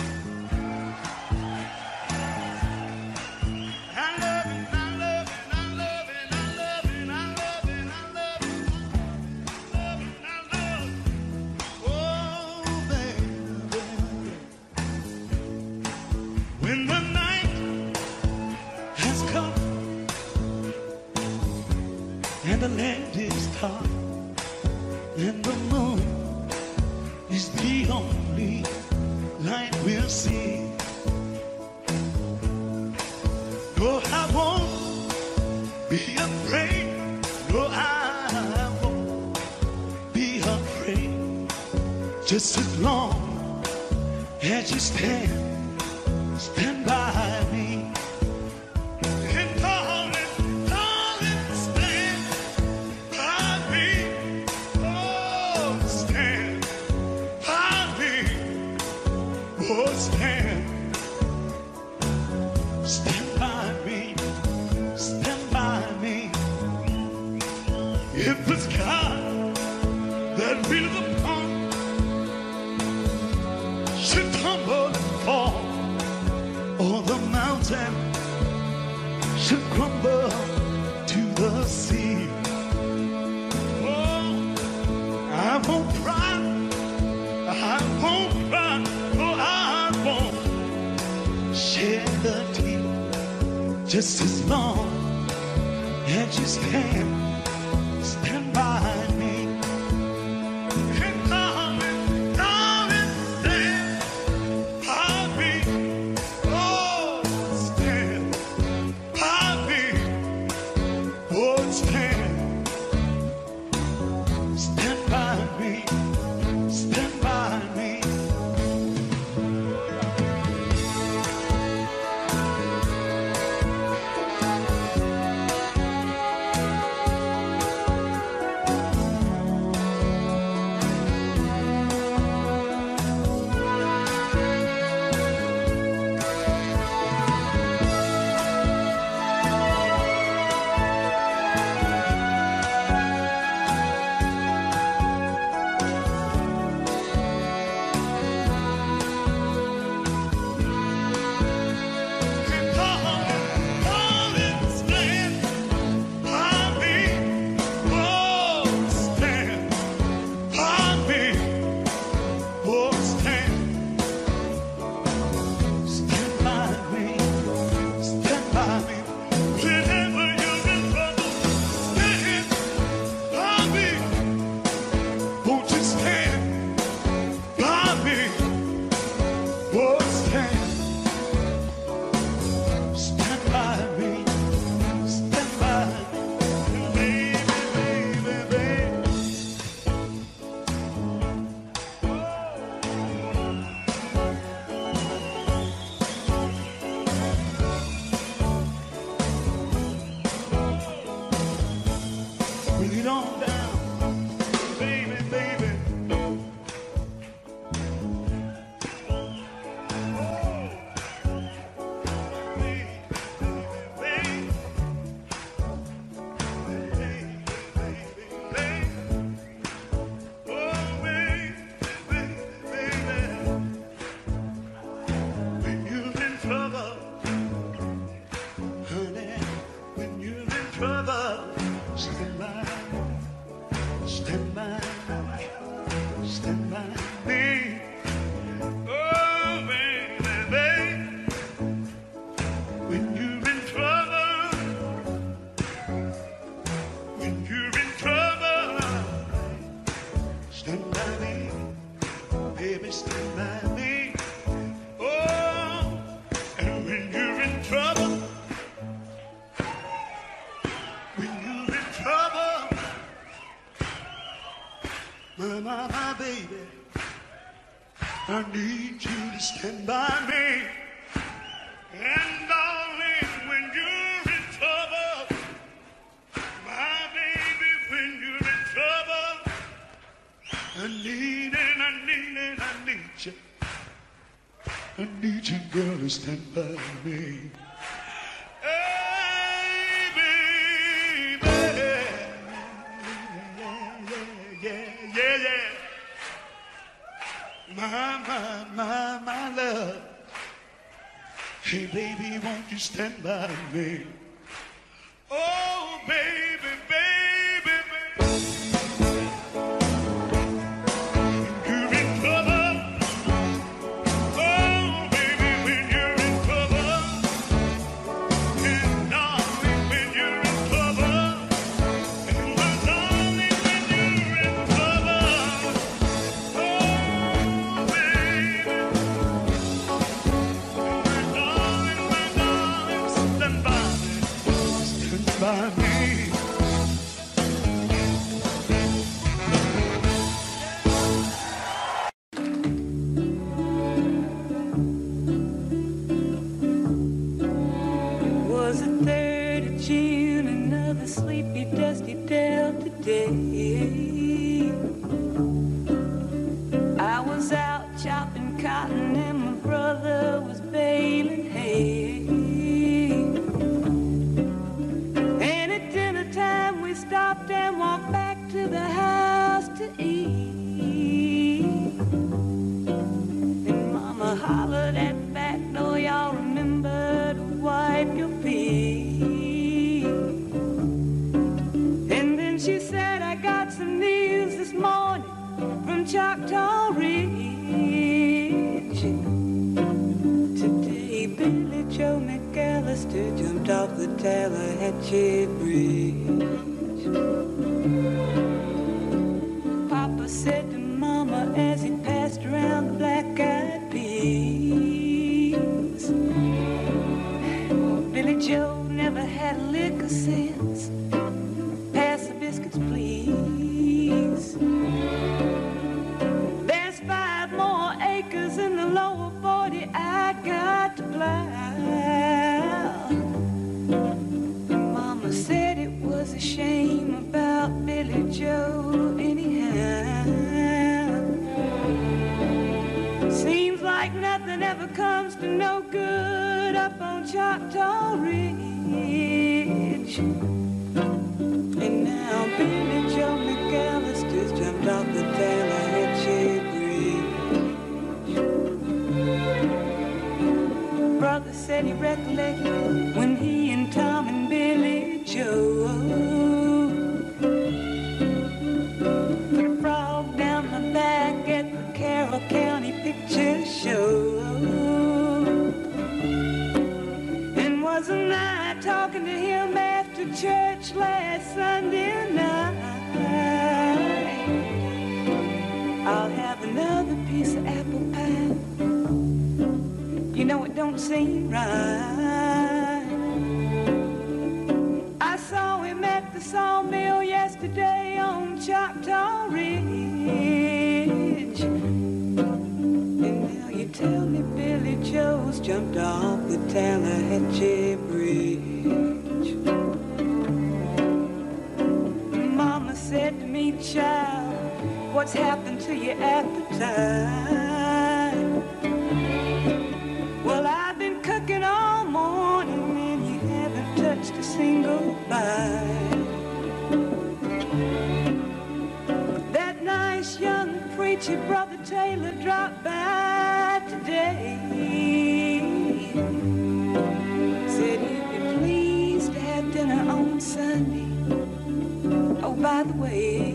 When the night has come and the land is dark and the moon is the only light we'll see. No, I won't be afraid. No, I won't be afraid. Just as long as you stand by me. And darling, stand by me. Oh, stand by me. Oh, stand by me. Stand by me. If the sky that we live upon should tumble and fall, or the mountain should crumble to the sea, oh, I won't cry, I won't cry, oh, I won't shed a tear, just as long as you stand by me. And darling, stand by me. Oh, stand by me. Oh, stand by me. Stand by me. Bring it on down, baby, baby. When you're in trouble, honey, when you're in trouble, stand by me. Oh, baby, baby. When you're in trouble, stand by me. Baby, stand by me. Oh, and when you're in trouble, my baby, I need you to stand by me. And darling, when you're in trouble, stand by me? My love. Hey, baby, won't you stand by me? Oh, baby, baby, baby. You're in trouble. Oh, baby, when you're in trouble. And darling, when you're in trouble. And darling, when you're in trouble. Oh, baby. My darling, stand by me.
It was the 3rd of June, another sleepy, dusty Delta day. I was out chopping cotton and my brother was baling hay. And at dinner time we stopped and walked back to the house to eat. And Mama hollered at the back door, y'all remember to wipe your feet. And then she said, I got some news this morning from Choctaw Ridge. Today Billy Joe McAllister jumped off the Tallahatchie Bridge. Papa said to Mama as he passed around the black-eyed peas, Billy Joe never had a lick of sense. Pass the biscuits, please. There's 5 more acres in the lower 40 I got to plow. Mama said it was a shame about Billy Joe anyhow. Seems like nothing ever comes to no good up on Choctaw Ridge. And now Billy Joe McAllister's jumped off the Tallahatchie Bridge. Brother said he recollected when he and Tom and Billy Joe put a frog down my back at the Carroll County Picture Show. And wasn't I talking to him after church last Sunday night? I'll have another piece of apple pie. You know it don't seem right. I saw him at the sawmill yesterday on Choctaw Ridge. And now you tell me Billy Joe's jumped off the Tallahatchie Bridge. Mama said to me, child, what's happened to your appetite? Well, I've been cooking all morning and you haven't touched a single bite. That nice young preacher, Brother Taylor, dropped by today. Said he'd be pleased to have dinner on Sunday. Oh, by the way,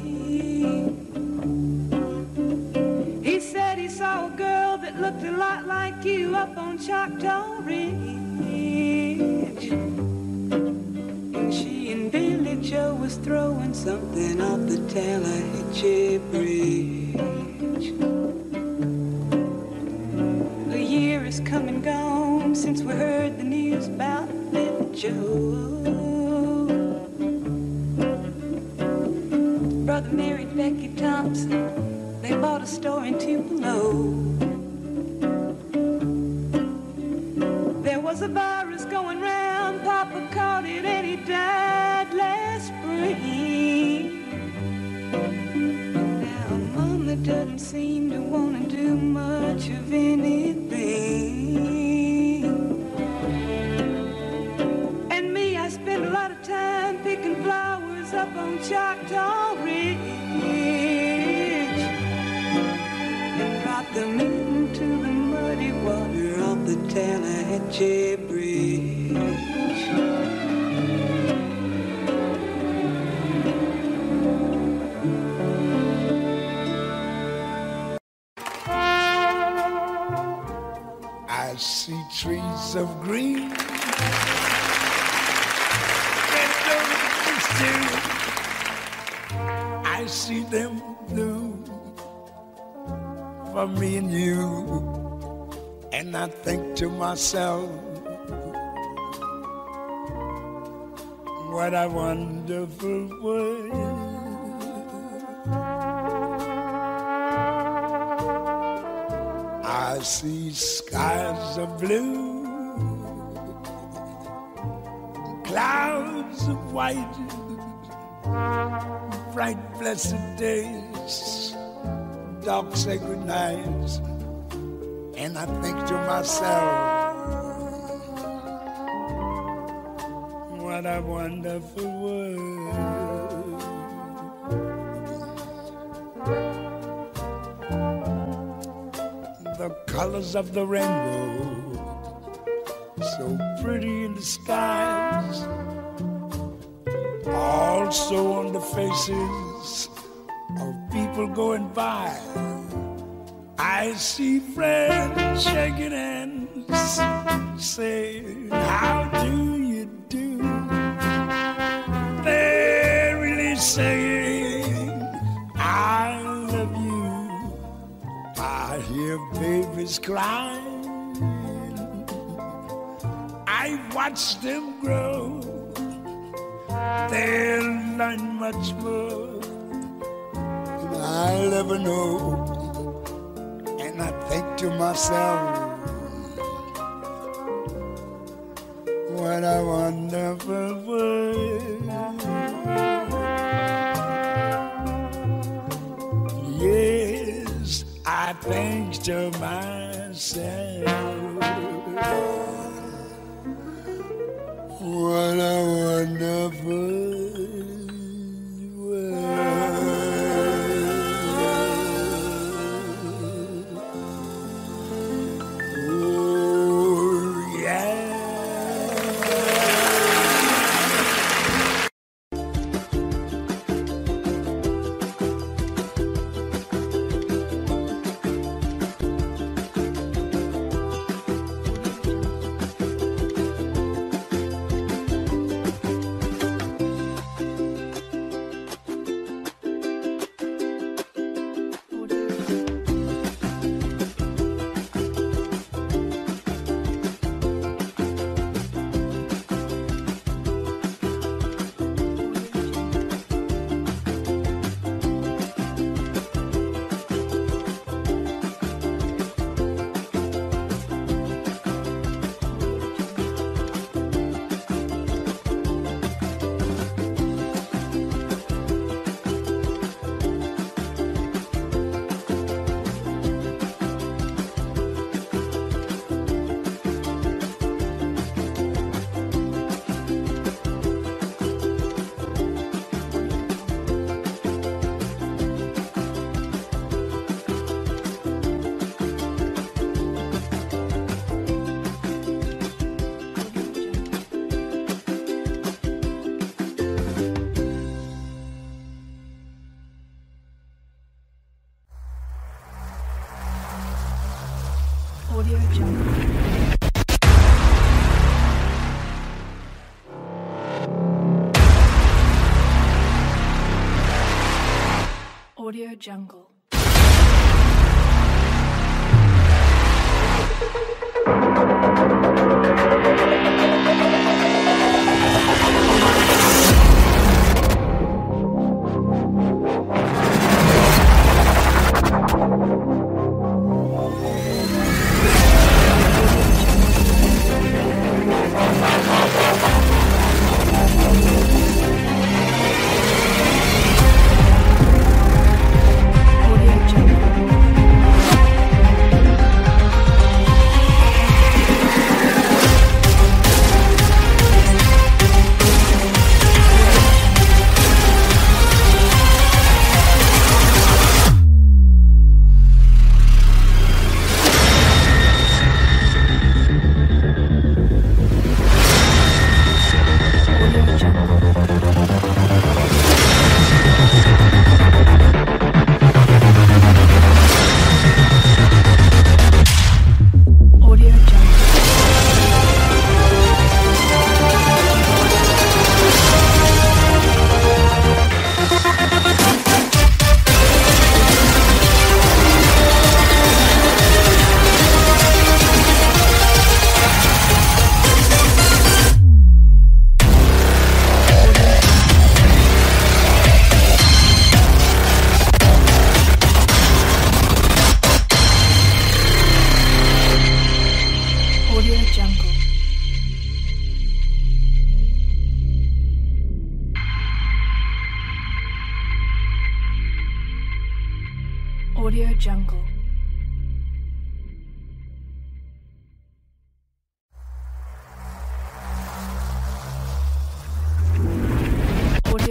he said he saw a girl that looked a lot like you up on Choctaw Ridge. And she and Billy Joe was throwing something off the Tallahatchie Bridge. A year is come and gone since we heard the news about Billy Joe. Brother married Becky Thompson. They bought a store in Tupelo. There was a virus going round, Papa caught it and he died last spring. Now Mama doesn't seem to want to do much of anything.
man picking flowers up on Choctaw Ridge and drop them into the muddy water off the Tallahatchie Bridge.
I see trees of green, red roses too. I see them blue for me and you. And I think to myself, what a wonderful world. I see skies of blue, clouds of white, bright blessed days, dark sacred nights. And I think to myself, what a wonderful world. The colors of the rainbow, so pretty in the skies, also on the faces of people going by. I see friends shaking hands, saying, how do you do? They're really saying, I love you. I hear babies crying. I watch them grow. They'll learn much more than I'll ever know. And I think to myself, what a wonderful world. Yes, I think to myself, what a wonderful world. Oh, yeah.
Audio Jungle. Audio Jungle. Audio Jungle. Audio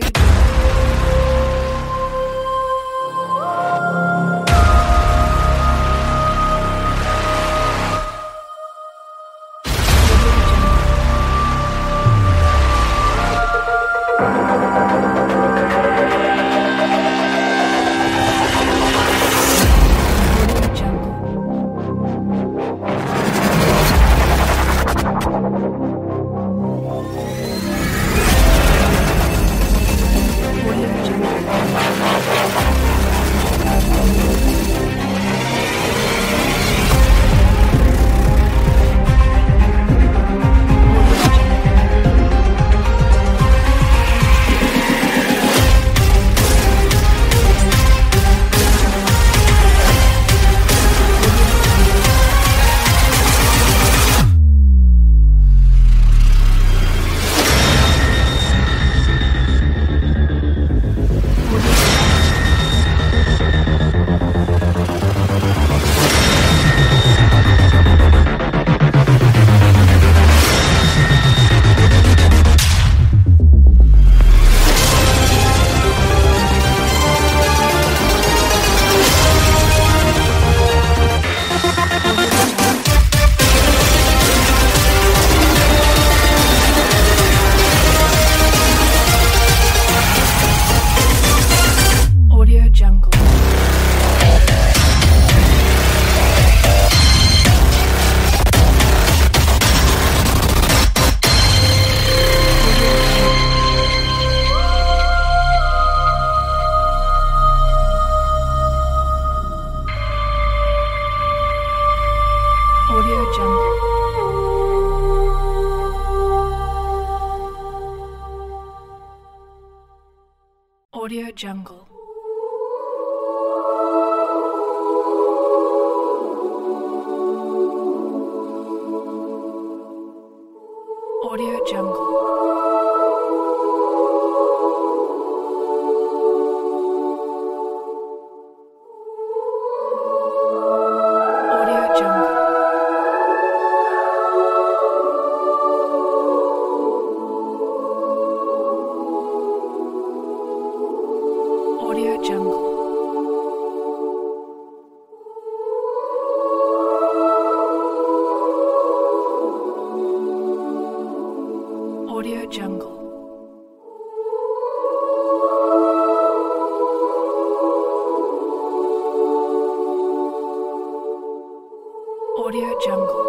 Jungle. Audio Jungle. Audio Jungle. Audio Jungle. Audio Jungle. Audio Jungle. Audio Jungle. Audio Jungle.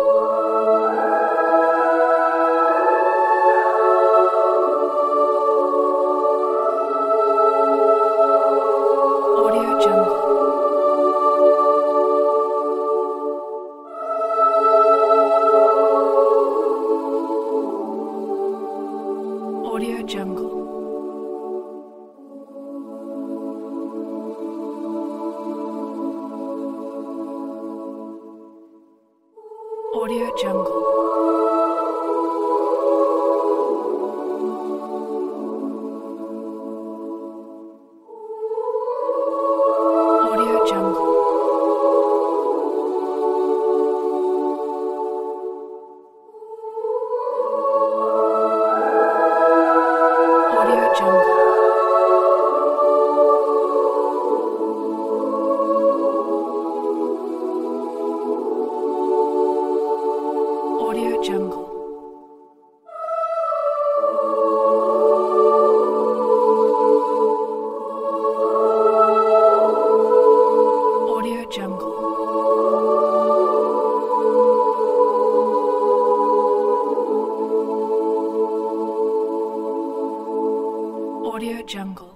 Audio Jungle. Audio Jungle. Audio Jungle. Audio Jungle. Audio Jungle. Audio Jungle. Audio Jungle. Audio Jungle.